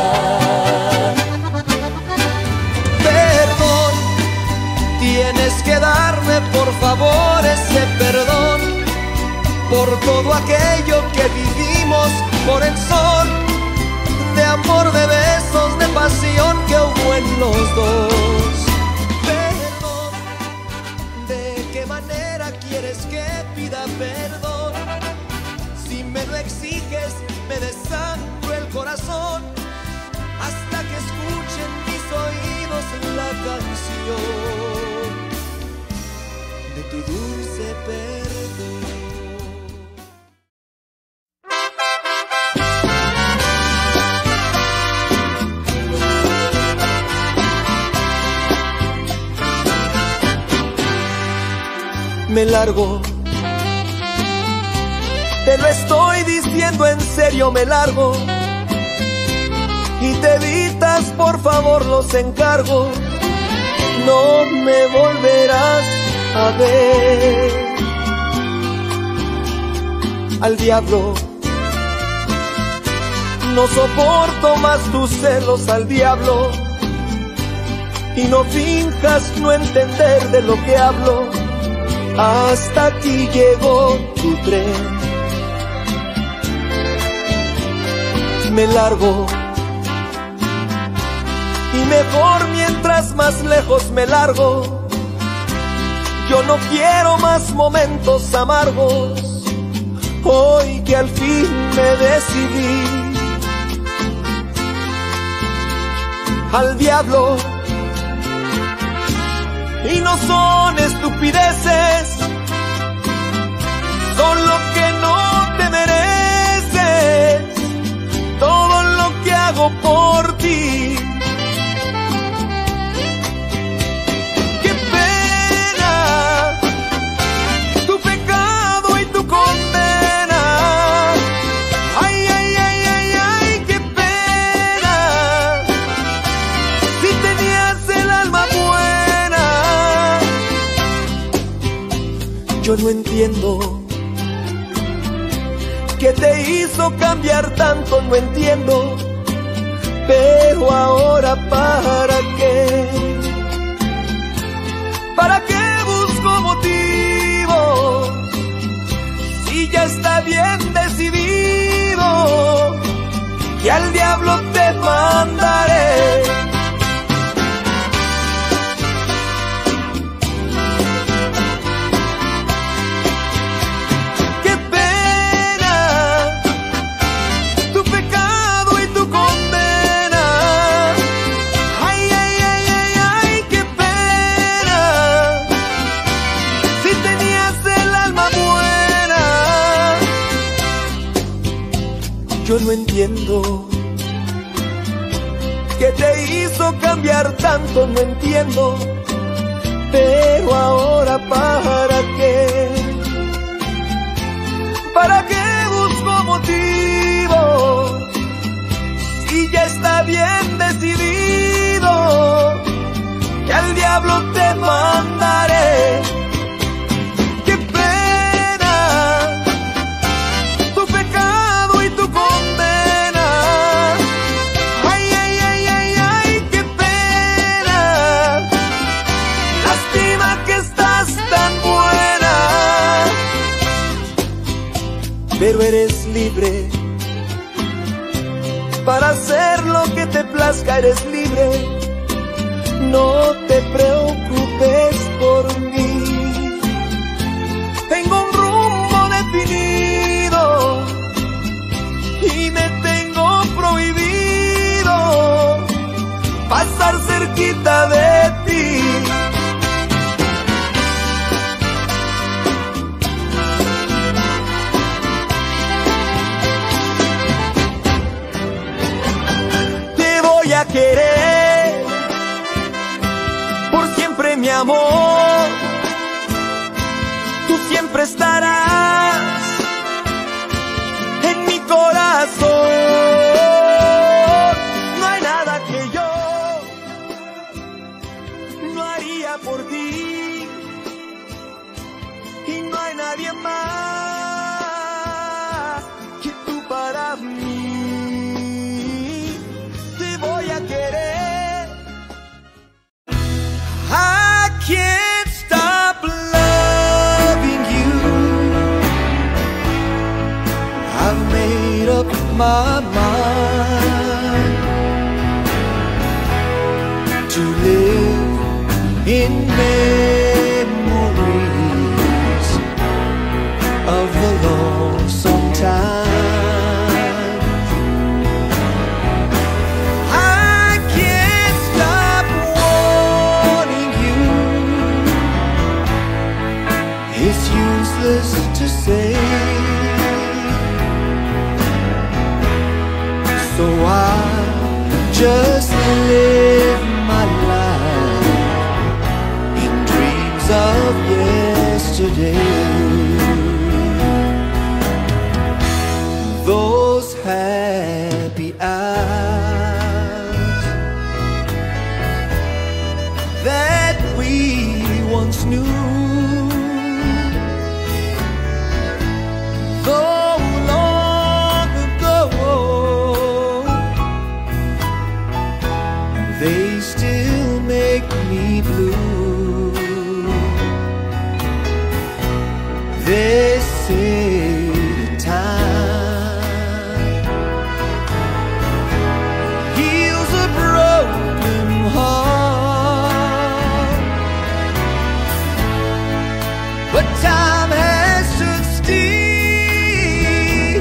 Perdón, tienes que darme por favor ese perdón, por todo aquello que vivimos, por el sol de amor, de besos, de pasión que hubo en los dos. Perdón, ¿de qué manera quieres que pida perdón? Si me lo exiges, me desangro el corazón, hasta que escuchen mis oídos la canción de tu dulce perdón. Me largo, te lo estoy diciendo en serio, me largo, y te evitas por favor los encargos, no me volverás a ver. Al diablo, no soporto más tus celos, al diablo, y no finjas no entender de lo que hablo. Hasta aquí llegó tu tren. Me largo, y mejor mientras más lejos me largo. Yo no quiero más momentos amargos, hoy que al fin me decidí. Al diablo, y no son estupideces, son lo que no te mereces, todo lo que hago por ti. Qué pena, tu pecado y tu condena. Ay, ay, ay, ay, ay, qué pena, si tenías el alma buena. Yo no entiendo qué te hizo cambiar tanto, no entiendo. Pero ahora ¿para qué? ¿Para qué busco motivo? Si ya está bien decidido, que al diablo te mandaré. Qué pena tu pecado y tu condena. Ay, ay, ay, ay, ay, qué pena. Si tenías el alma buena. Yo no entiendo qué te hizo cambiar tanto, no entiendo. Pero ahora ¿para qué? ¿Para qué busco motivo? Si ya está bien decidido, que al diablo te mandaré. Qué pena tu pecado y tu condena. Ay, ay, ay, ay, ay, qué pena. Lástima que estás tan buena. Pero eres libre para hacer lo que te plazca, eres libre. No te preocupes por mí. Tengo un rumbo definido y me tengo prohibido pasar cerquita de ti. Te voy a querer por siempre, mi amor. Tú siempre estarás en mi corazón. No hay nada que yo no haría por ti, y no hay nadie más que tú para mí. Te voy a querer. I can't stop loving you. I've made up my mind to live in memories of the lonesome time. I can't stop wanting you. It's useless to say, so I just live my life in dreams of yesterday. Those happy hours that we once knew, though long ago, they still make me blue. They say the time heals a broken heart, but time has stood still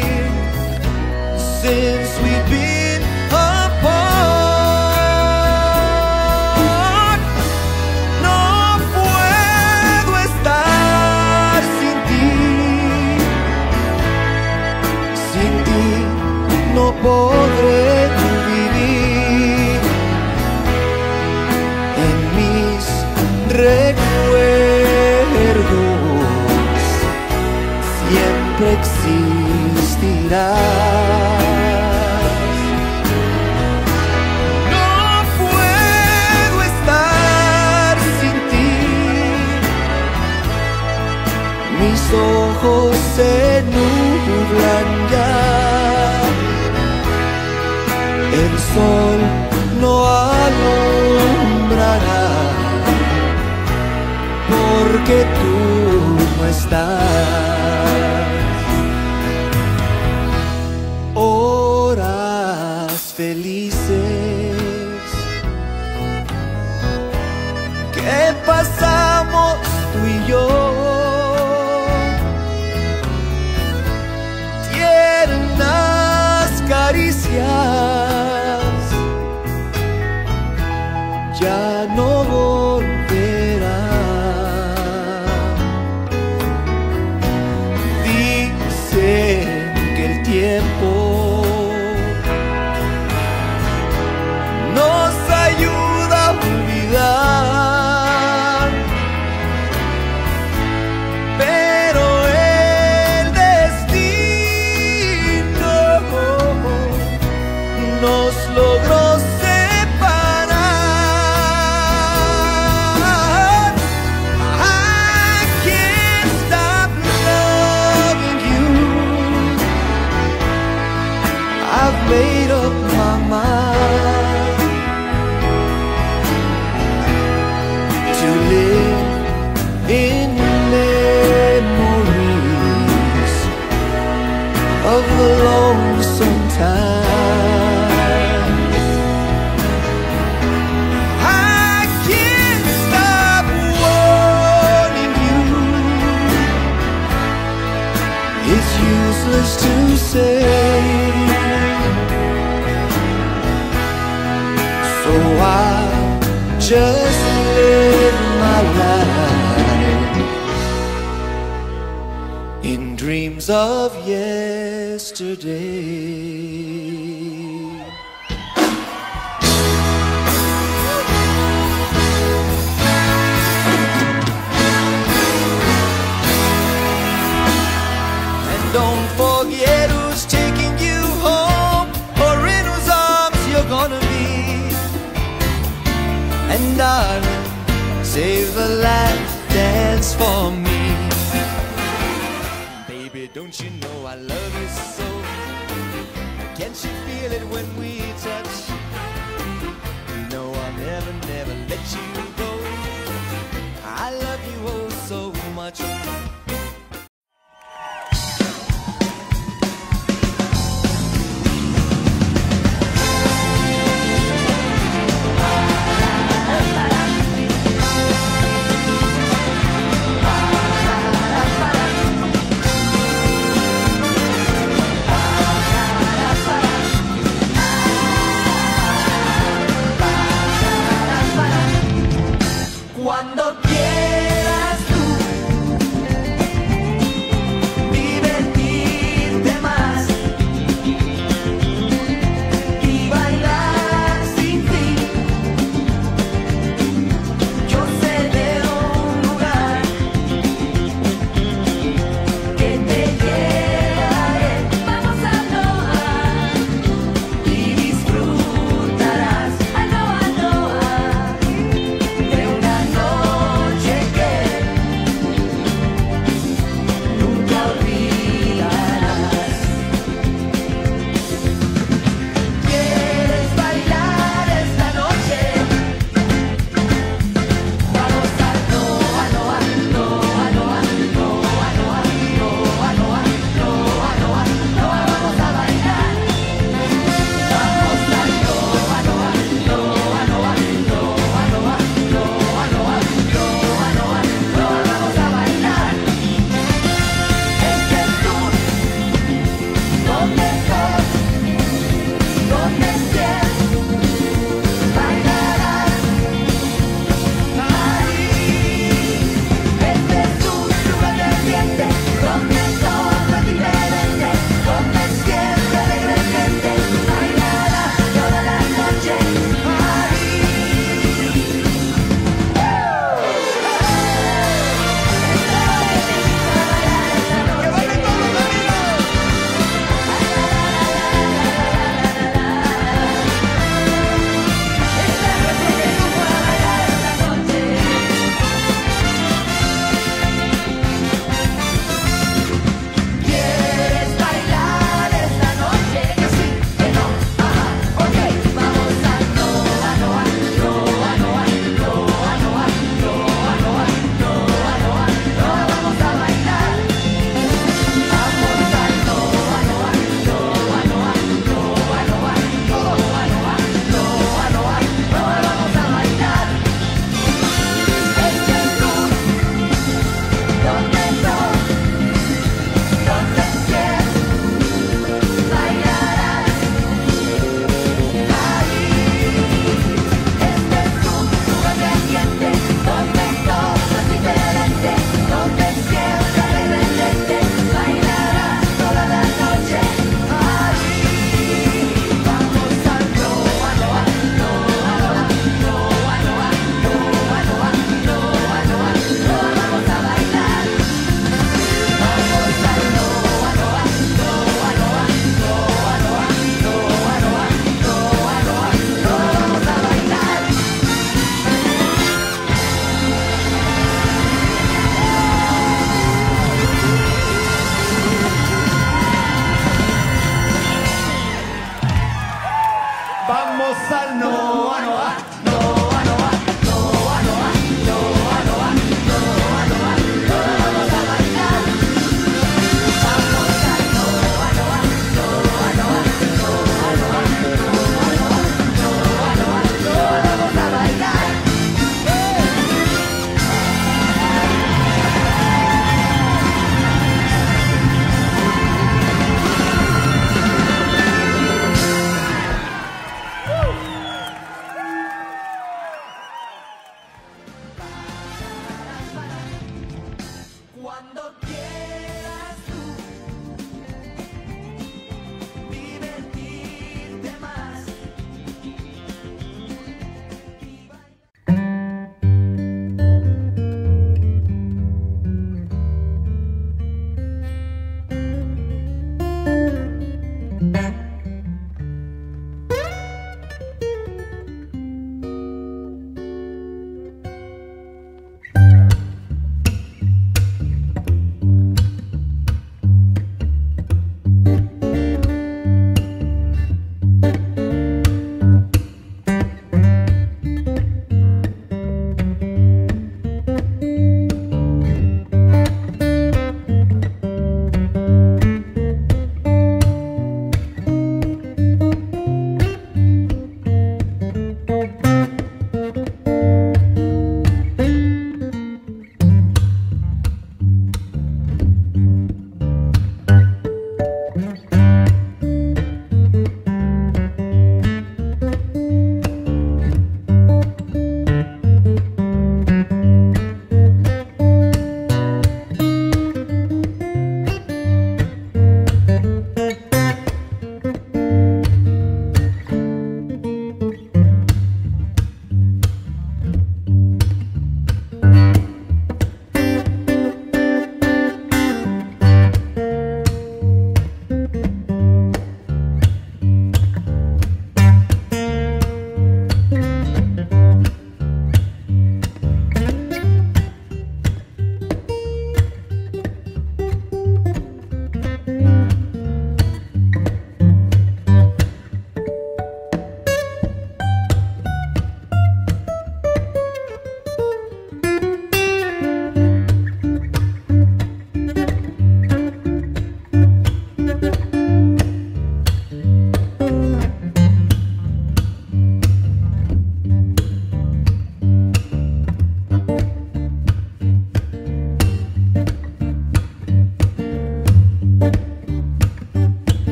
since we've been apart. No puedo estar sin ti, sin ti no podré vivir. En mis recuerdos siempre existirás. No puedo estar sin ti, mis ojos se nublan ya. El sol no alumbrará, porque tú no estás. Horas felices que pasamos tú y yo, tiernas caricias, ya no volverán. Dicen que el tiempo nos ayuda a olvidar, pero el destino nos logró separar. I can't stop loving you. I've made up my mind to live in memories of the lonesome time. I can't stop wanting you. It's useless to say, so I'll just live my life in dreams of yesterday. And don't forget who's taking you home, or in whose arms you're gonna be. And darling, save a last dance for me. Baby, don't you know I love you so? Can't you feel it when we touch? No, I'll never, never let you go. I love you oh so much. Cuando quieras tú solo quiero